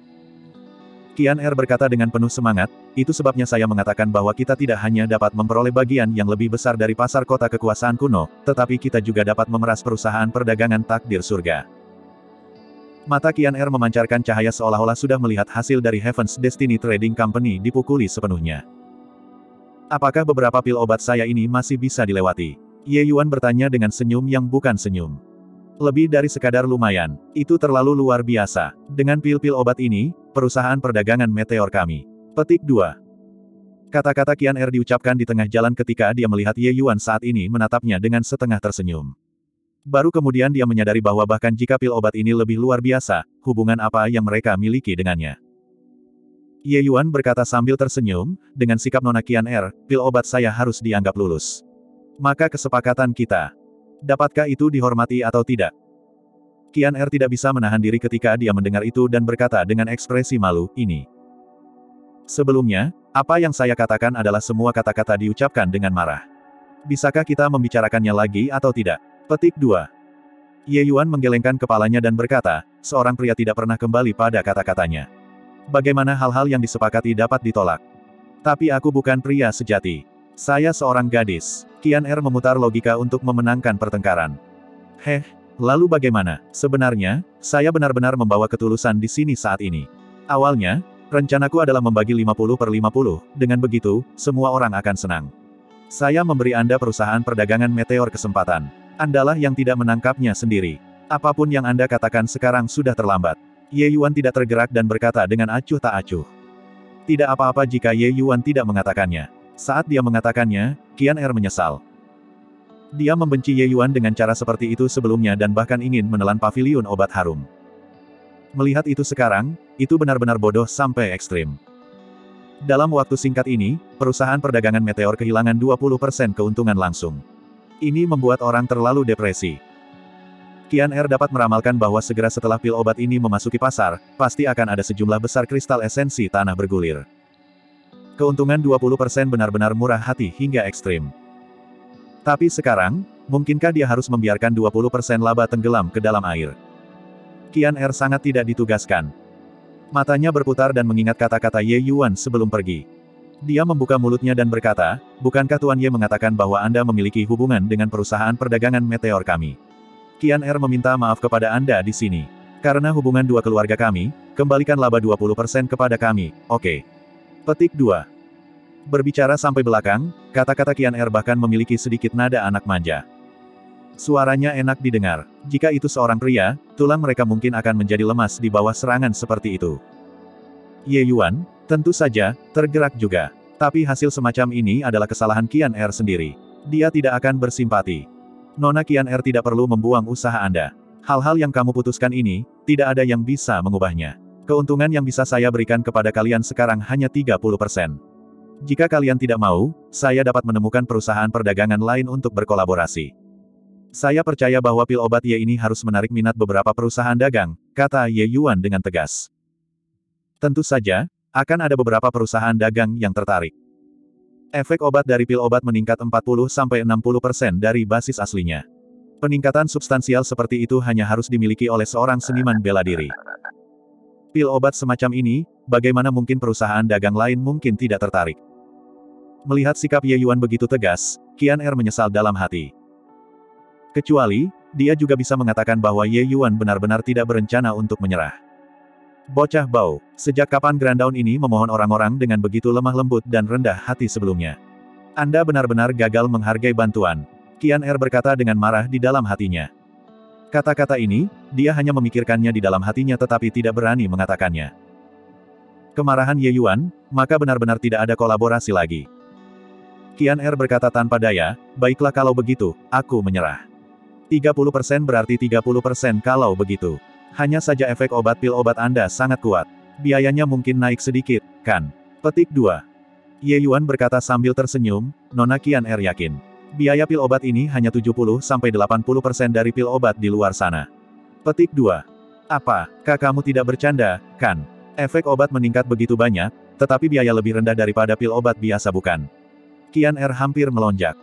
Qian Er berkata dengan penuh semangat, itu sebabnya saya mengatakan bahwa kita tidak hanya dapat memperoleh bagian yang lebih besar dari pasar kota kekuasaan kuno, tetapi kita juga dapat memeras perusahaan perdagangan takdir surga. Mata Qian Er memancarkan cahaya seolah-olah sudah melihat hasil dari Heaven's Destiny Trading Company dipukuli sepenuhnya. Apakah beberapa pil obat saya ini masih bisa dilewati? Ye Yuan bertanya dengan senyum yang bukan senyum. Lebih dari sekadar lumayan, itu terlalu luar biasa. Dengan pil-pil obat ini, perusahaan perdagangan meteor kami. Petik 2. Kata-kata Qian Er diucapkan di tengah jalan ketika dia melihat Ye Yuan saat ini menatapnya dengan setengah tersenyum. Baru kemudian dia menyadari bahwa bahkan jika pil obat ini lebih luar biasa, hubungan apa yang mereka miliki dengannya. Ye Yuan berkata sambil tersenyum, dengan sikap Nona Qian Er, pil obat saya harus dianggap lulus. Maka kesepakatan kita. Dapatkah itu dihormati atau tidak? Qian Er tidak bisa menahan diri ketika dia mendengar itu dan berkata dengan ekspresi malu, ini. Sebelumnya, apa yang saya katakan adalah semua kata-kata diucapkan dengan marah. Bisakah kita membicarakannya lagi atau tidak? Petik 2. Ye Yuan menggelengkan kepalanya dan berkata, seorang pria tidak pernah kembali pada kata-katanya. Bagaimana hal-hal yang disepakati dapat ditolak? Tapi aku bukan pria sejati. Saya seorang gadis. Qian Er memutar logika untuk memenangkan pertengkaran. Lalu bagaimana? Sebenarnya, saya benar-benar membawa ketulusan di sini saat ini. Awalnya, rencanaku adalah membagi 50/50, dengan begitu, semua orang akan senang. Saya memberi Anda perusahaan perdagangan meteor kesempatan. Andalah yang tidak menangkapnya sendiri. Apapun yang Anda katakan sekarang sudah terlambat. Ye Yuan tidak tergerak dan berkata dengan acuh tak acuh. Tidak apa-apa jika Ye Yuan tidak mengatakannya. Saat dia mengatakannya, Qian Er menyesal. Dia membenci Ye Yuan dengan cara seperti itu sebelumnya dan bahkan ingin menelan paviliun obat harum. Melihat itu sekarang, itu benar-benar bodoh sampai ekstrim. Dalam waktu singkat ini, perusahaan perdagangan meteor kehilangan 20% keuntungan langsung. Ini membuat orang terlalu depresi. Qian Er dapat meramalkan bahwa segera setelah pil obat ini memasuki pasar, pasti akan ada sejumlah besar kristal esensi tanah bergulir. Keuntungan 20% benar-benar murah hati hingga ekstrim. Tapi sekarang, mungkinkah dia harus membiarkan 20% laba tenggelam ke dalam air? Qian Er sangat tidak ditugaskan. Matanya berputar dan mengingat kata-kata Ye Yuan sebelum pergi. Dia membuka mulutnya dan berkata, bukankah Tuan Ye mengatakan bahwa Anda memiliki hubungan dengan perusahaan perdagangan meteor kami? Qian Er meminta maaf kepada Anda di sini. Karena hubungan dua keluarga kami, kembalikan laba 20% kepada kami, oke. Petik 2. Berbicara sampai belakang, kata-kata Qian Er bahkan memiliki sedikit nada anak manja. Suaranya enak didengar. Jika itu seorang pria, tulang mereka mungkin akan menjadi lemas di bawah serangan seperti itu. Ye Yuan, tentu saja, tergerak juga. Tapi hasil semacam ini adalah kesalahan Qian Er sendiri. Dia tidak akan bersimpati. Nona Qian Er tidak perlu membuang usaha Anda. Hal-hal yang kamu putuskan ini, tidak ada yang bisa mengubahnya. Keuntungan yang bisa saya berikan kepada kalian sekarang hanya 30%. Jika kalian tidak mau, saya dapat menemukan perusahaan perdagangan lain untuk berkolaborasi. Saya percaya bahwa pil obat Ye ini harus menarik minat beberapa perusahaan dagang, kata Ye Yuan dengan tegas. Tentu saja, akan ada beberapa perusahaan dagang yang tertarik. Efek obat dari pil obat meningkat 40-60% dari basis aslinya. Peningkatan substansial seperti itu hanya harus dimiliki oleh seorang seniman bela diri. Pil obat semacam ini, bagaimana mungkin perusahaan dagang lain mungkin tidak tertarik? Melihat sikap Ye Yuan begitu tegas, Qian Er menyesal dalam hati. Kecuali, dia juga bisa mengatakan bahwa Ye Yuan benar-benar tidak berencana untuk menyerah. Bocah bau, sejak kapan Grand Dawn ini memohon orang-orang dengan begitu lemah lembut dan rendah hati sebelumnya? Anda benar-benar gagal menghargai bantuan. Qian Er berkata dengan marah di dalam hatinya. Kata-kata ini, dia hanya memikirkannya di dalam hatinya tetapi tidak berani mengatakannya. Kemarahan Ye Yuan, maka benar-benar tidak ada kolaborasi lagi. Qian Er berkata tanpa daya, baiklah kalau begitu, aku menyerah. 30% berarti 30% kalau begitu. Hanya saja efek obat pil obat Anda sangat kuat. Biayanya mungkin naik sedikit, kan? Petik 2. Ye Yuan berkata sambil tersenyum, Nona Qian Er yakin. Biaya pil obat ini hanya 70-80% dari pil obat di luar sana. Petik 2. Apa, kamu tidak bercanda, kan? Efek obat meningkat begitu banyak, tetapi biaya lebih rendah daripada pil obat biasa bukan? Qian Er hampir melonjak.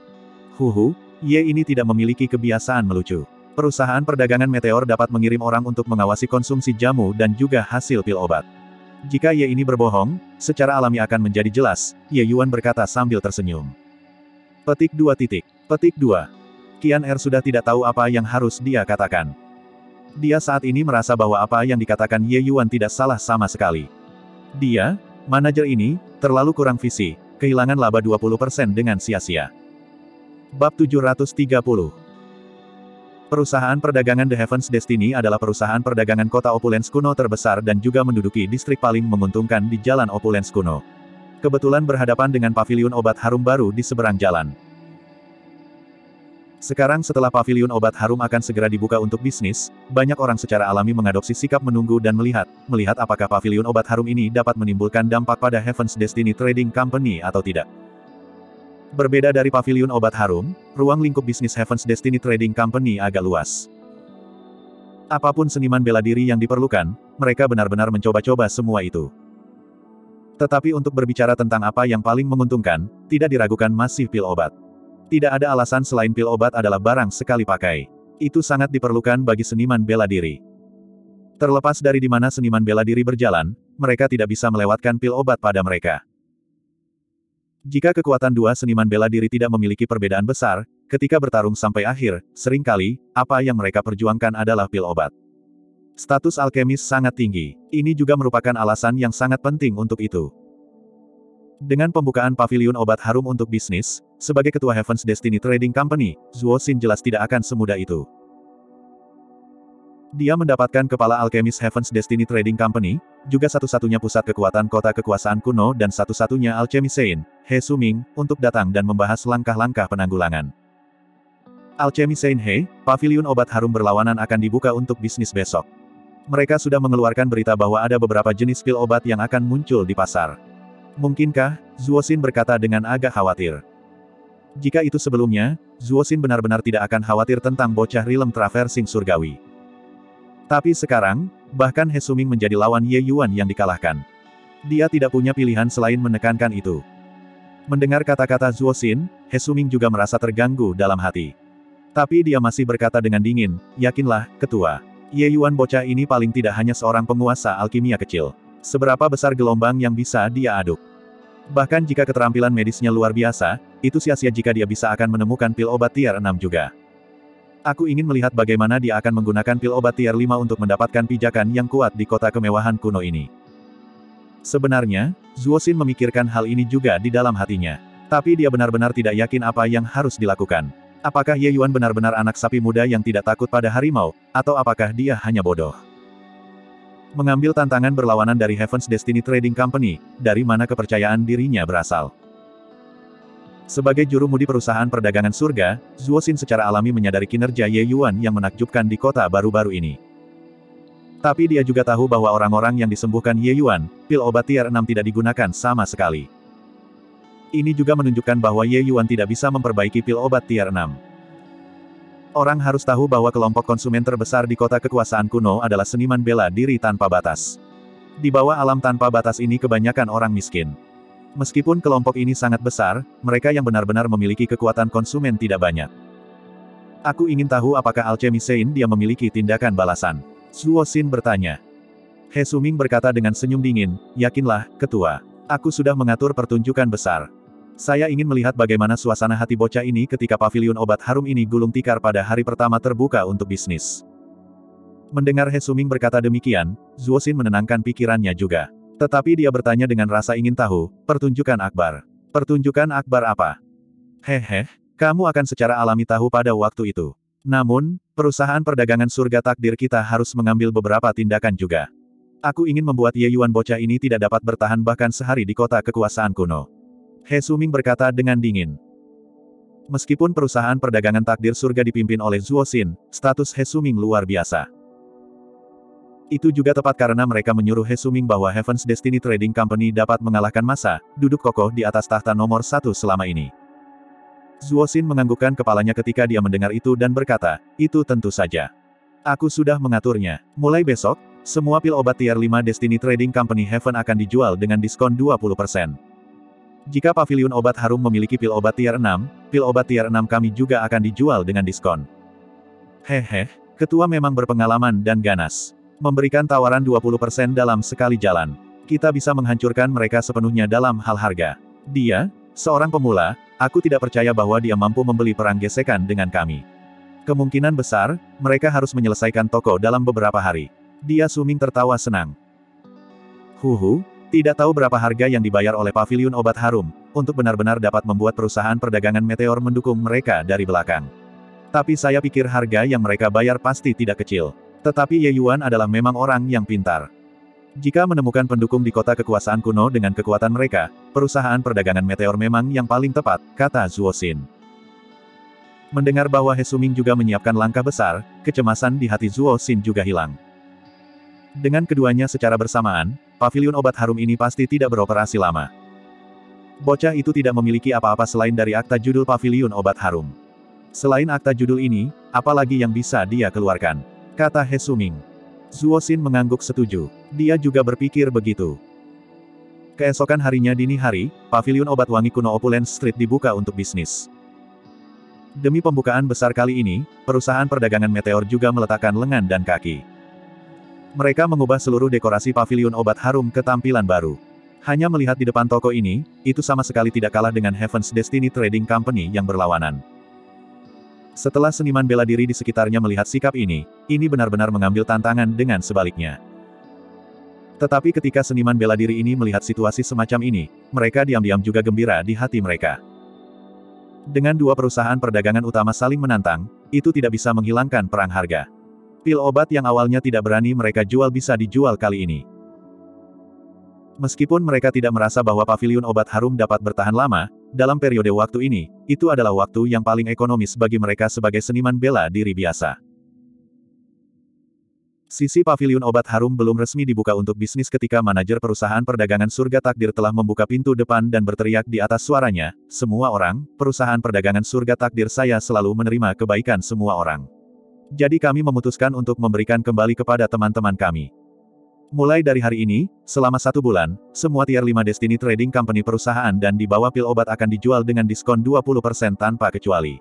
Ye ini tidak memiliki kebiasaan melucu. Perusahaan perdagangan meteor dapat mengirim orang untuk mengawasi konsumsi jamu dan juga hasil pil obat. Jika Ye ini berbohong, secara alami akan menjadi jelas, Ye Yuan berkata sambil tersenyum. Petik 2. Petik 2. Qian Er sudah tidak tahu apa yang harus dia katakan. Dia saat ini merasa bahwa apa yang dikatakan Ye Yuan tidak salah sama sekali. Dia, manajer ini, terlalu kurang visi, kehilangan laba 20% dengan sia-sia. Bab 730. Perusahaan perdagangan The Heaven's Destiny adalah perusahaan perdagangan kota Opulence kuno terbesar dan juga menduduki distrik paling menguntungkan di Jalan Opulence kuno. Kebetulan berhadapan dengan paviliun obat harum baru di seberang jalan. Sekarang setelah paviliun obat harum akan segera dibuka untuk bisnis, banyak orang secara alami mengadopsi sikap menunggu dan melihat apakah paviliun obat harum ini dapat menimbulkan dampak pada Heaven's Destiny Trading Company atau tidak. Berbeda dari paviliun obat harum, ruang lingkup bisnis Heaven's Destiny Trading Company agak luas. Apapun seniman bela diri yang diperlukan, mereka benar-benar mencoba-coba semua itu. Tetapi untuk berbicara tentang apa yang paling menguntungkan, tidak diragukan masih pil obat. Tidak ada alasan selain pil obat adalah barang sekali pakai. Itu sangat diperlukan bagi seniman bela diri. Terlepas dari di mana seniman bela diri berjalan, mereka tidak bisa melewatkan pil obat pada mereka. Jika kekuatan dua seniman bela diri tidak memiliki perbedaan besar, ketika bertarung sampai akhir, seringkali, apa yang mereka perjuangkan adalah pil obat. Status alkemis sangat tinggi. Ini juga merupakan alasan yang sangat penting untuk itu. Dengan pembukaan paviliun obat harum untuk bisnis, sebagai ketua Heaven's Destiny Trading Company, Zuo Xin jelas tidak akan semudah itu. Dia mendapatkan kepala alkemis Heaven's Destiny Trading Company, juga satu-satunya pusat kekuatan kota kekuasaan kuno dan satu-satunya alchemy Sein, He Suming, untuk datang dan membahas langkah-langkah penanggulangan. Alchemy Sein He, paviliun obat harum berlawanan akan dibuka untuk bisnis besok. Mereka sudah mengeluarkan berita bahwa ada beberapa jenis pil obat yang akan muncul di pasar. Mungkinkah? Zuo Xin berkata dengan agak khawatir. Jika itu sebelumnya, Zuo Xin benar-benar tidak akan khawatir tentang bocah Realm Traversing Surgawi. Tapi sekarang, bahkan He Suming menjadi lawan Ye Yuan yang dikalahkan. Dia tidak punya pilihan selain menekankan itu. Mendengar kata-kata Zuo Xin, He Suming juga merasa terganggu dalam hati. Tapi dia masih berkata dengan dingin, yakinlah, ketua. Ye Yuan bocah ini paling tidak hanya seorang penguasa alkimia kecil. Seberapa besar gelombang yang bisa dia aduk? Bahkan jika keterampilan medisnya luar biasa, itu sia-sia jika dia bisa akan menemukan pil obat tier 6 juga. Aku ingin melihat bagaimana dia akan menggunakan pil obat tier 5 untuk mendapatkan pijakan yang kuat di kota kemewahan kuno ini. Sebenarnya, Zuo Xin memikirkan hal ini juga di dalam hatinya. Tapi dia benar-benar tidak yakin apa yang harus dilakukan. Apakah Ye Yuan benar-benar anak sapi muda yang tidak takut pada harimau, atau apakah dia hanya bodoh? Mengambil tantangan berlawanan dari Heaven's Destiny Trading Company, dari mana kepercayaan dirinya berasal? Sebagai jurumudi perusahaan perdagangan surga, Zuo Xin secara alami menyadari kinerja Ye Yuan yang menakjubkan di kota baru-baru ini. Tapi dia juga tahu bahwa orang-orang yang disembuhkan Ye Yuan, pil obat tier 6 tidak digunakan sama sekali. Ini juga menunjukkan bahwa Ye Yuan tidak bisa memperbaiki pil obat tier 6. Orang harus tahu bahwa kelompok konsumen terbesar di kota kekuasaan kuno adalah seniman bela diri tanpa batas. Di bawah alam tanpa batas ini kebanyakan orang miskin. Meskipun kelompok ini sangat besar, mereka yang benar-benar memiliki kekuatan konsumen tidak banyak. Aku ingin tahu apakah Alchemy Sein dia memiliki tindakan balasan. Zuo Xin bertanya. He Suming berkata dengan senyum dingin, yakinlah, ketua. Aku sudah mengatur pertunjukan besar. Saya ingin melihat bagaimana suasana hati bocah ini ketika paviliun obat harum ini gulung tikar pada hari pertama terbuka untuk bisnis. Mendengar He Suming berkata demikian, Zuo Xin menenangkan pikirannya juga. Tetapi dia bertanya dengan rasa ingin tahu, pertunjukan akbar. Pertunjukan akbar apa? Hehe, kamu akan secara alami tahu pada waktu itu. Namun, perusahaan perdagangan surga takdir kita harus mengambil beberapa tindakan juga. Aku ingin membuat Ye Yuan bocah ini tidak dapat bertahan bahkan sehari di kota kekuasaan kuno. He Suming berkata dengan dingin. Meskipun perusahaan perdagangan takdir surga dipimpin oleh Zuo Xin, status He Suming luar biasa. Itu juga tepat karena mereka menyuruh He Suming bahwa Heaven's Destiny Trading Company dapat mengalahkan masa, duduk kokoh di atas tahta nomor 1 selama ini. Zuo Xin menganggukkan kepalanya ketika dia mendengar itu dan berkata, itu tentu saja. Aku sudah mengaturnya. Mulai besok, semua pil obat tier 5 Destiny Trading Company Heaven akan dijual dengan diskon 20%. Jika paviliun obat harum memiliki pil obat tier 6, pil obat tier 6 kami juga akan dijual dengan diskon. Hehe, ketua memang berpengalaman dan ganas. Memberikan tawaran 20% dalam sekali jalan. Kita bisa menghancurkan mereka sepenuhnya dalam hal harga. Dia, seorang pemula, aku tidak percaya bahwa dia mampu membeli perang gesekan dengan kami. Kemungkinan besar, mereka harus menyelesaikan toko dalam beberapa hari. Dia Suming tertawa senang. Tidak tahu berapa harga yang dibayar oleh paviliun obat harum, untuk benar-benar dapat membuat perusahaan perdagangan meteor mendukung mereka dari belakang. Tapi saya pikir harga yang mereka bayar pasti tidak kecil. Tetapi Ye Yuan adalah memang orang yang pintar. Jika menemukan pendukung di kota kekuasaan kuno dengan kekuatan mereka, perusahaan perdagangan meteor memang yang paling tepat, kata Zuo Xin. Mendengar bahwa He Suming juga menyiapkan langkah besar, kecemasan di hati Zuo Xin juga hilang. Dengan keduanya secara bersamaan, paviliun obat harum ini pasti tidak beroperasi lama. Bocah itu tidak memiliki apa-apa selain dari akta judul paviliun obat harum. Selain akta judul ini, apalagi yang bisa dia keluarkan? Kata He Suming. Zuo Xin mengangguk setuju. Dia juga berpikir begitu. Keesokan harinya dini hari, paviliun obat wangi kuno Opulence Street dibuka untuk bisnis. Demi pembukaan besar kali ini, perusahaan perdagangan meteor juga meletakkan lengan dan kaki. Mereka mengubah seluruh dekorasi paviliun obat harum ke tampilan baru. Hanya melihat di depan toko ini, itu sama sekali tidak kalah dengan Heaven's Destiny Trading Company yang berlawanan. Setelah seniman bela diri di sekitarnya melihat sikap ini benar-benar mengambil tantangan dengan sebaliknya. Tetapi ketika seniman bela diri ini melihat situasi semacam ini, mereka diam-diam juga gembira di hati mereka. Dengan dua perusahaan perdagangan utama saling menantang, itu tidak bisa menghilangkan perang harga. Pil obat yang awalnya tidak berani mereka jual bisa dijual kali ini. Meskipun mereka tidak merasa bahwa paviliun obat harum dapat bertahan lama, dalam periode waktu ini, itu adalah waktu yang paling ekonomis bagi mereka sebagai seniman bela diri biasa. Sisi paviliun obat harum belum resmi dibuka untuk bisnis ketika manajer perusahaan perdagangan surga takdir telah membuka pintu depan dan berteriak di atas suaranya, "Semua orang, perusahaan perdagangan surga takdir saya selalu menerima kebaikan semua orang. Jadi kami memutuskan untuk memberikan kembali kepada teman-teman kami. Mulai dari hari ini, selama 1 bulan, semua tier 5 Destiny Trading Company perusahaan dan di bawah pil obat akan dijual dengan diskon 20% tanpa kecuali."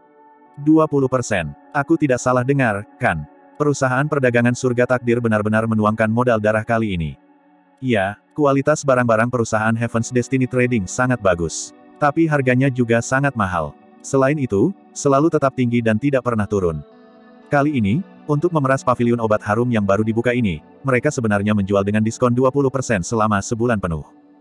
20%. Aku tidak salah dengar, kan? Perusahaan perdagangan surga takdir benar-benar menuangkan modal darah kali ini. Ya, kualitas barang-barang perusahaan Heaven's Destiny Trading sangat bagus. Tapi harganya juga sangat mahal. Selain itu, selalu tetap tinggi dan tidak pernah turun. Kali ini, untuk memeras paviliun obat harum yang baru dibuka ini, mereka sebenarnya menjual dengan diskon 20% selama sebulan penuh.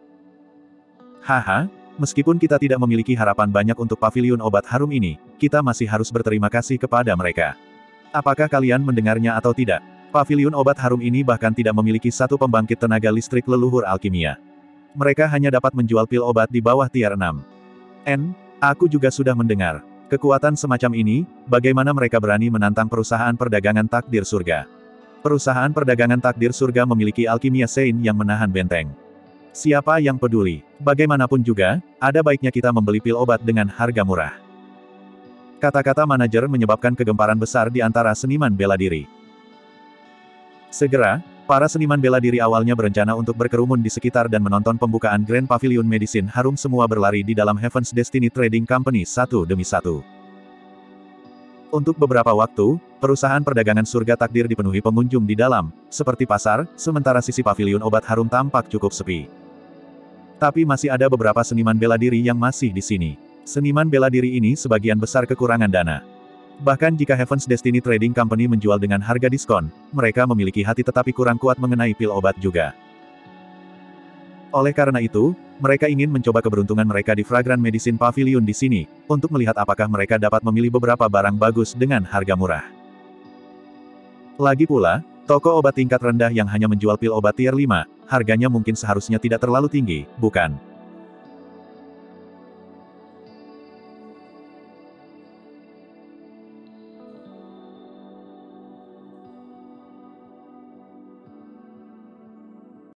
Haha, meskipun kita tidak memiliki harapan banyak untuk paviliun obat harum ini, kita masih harus berterima kasih kepada mereka. Apakah kalian mendengarnya atau tidak? Paviliun obat harum ini bahkan tidak memiliki satu pembangkit tenaga listrik leluhur alkimia. Mereka hanya dapat menjual pil obat di bawah tier 6. Aku juga sudah mendengar. Kekuatan semacam ini, bagaimana mereka berani menantang perusahaan perdagangan takdir surga? Perusahaan perdagangan takdir surga memiliki alkimia Sein yang menahan benteng. Siapa yang peduli? Bagaimanapun juga, ada baiknya kita membeli pil obat dengan harga murah. Kata-kata manajer menyebabkan kegemparan besar di antara seniman bela diri. Segera, para seniman bela diri awalnya berencana untuk berkerumun di sekitar dan menonton pembukaan Grand Pavilion Medicine harum semua berlari di dalam Heaven's Destiny Trading Company satu demi satu. Untuk beberapa waktu, perusahaan perdagangan surga takdir dipenuhi pengunjung di dalam, seperti pasar, sementara sisi pavilion obat harum tampak cukup sepi. Tapi masih ada beberapa seniman bela diri yang masih di sini. Seniman bela diri ini sebagian besar kekurangan dana. Bahkan jika Heaven's Destiny Trading Company menjual dengan harga diskon, mereka memiliki hati tetapi kurang kuat mengenai pil obat juga. Oleh karena itu, mereka ingin mencoba keberuntungan mereka di Fragrant Medicine Pavilion di sini, untuk melihat apakah mereka dapat memilih beberapa barang bagus dengan harga murah. Lagi pula, toko obat tingkat rendah yang hanya menjual pil obat tier 5, harganya mungkin seharusnya tidak terlalu tinggi, bukan?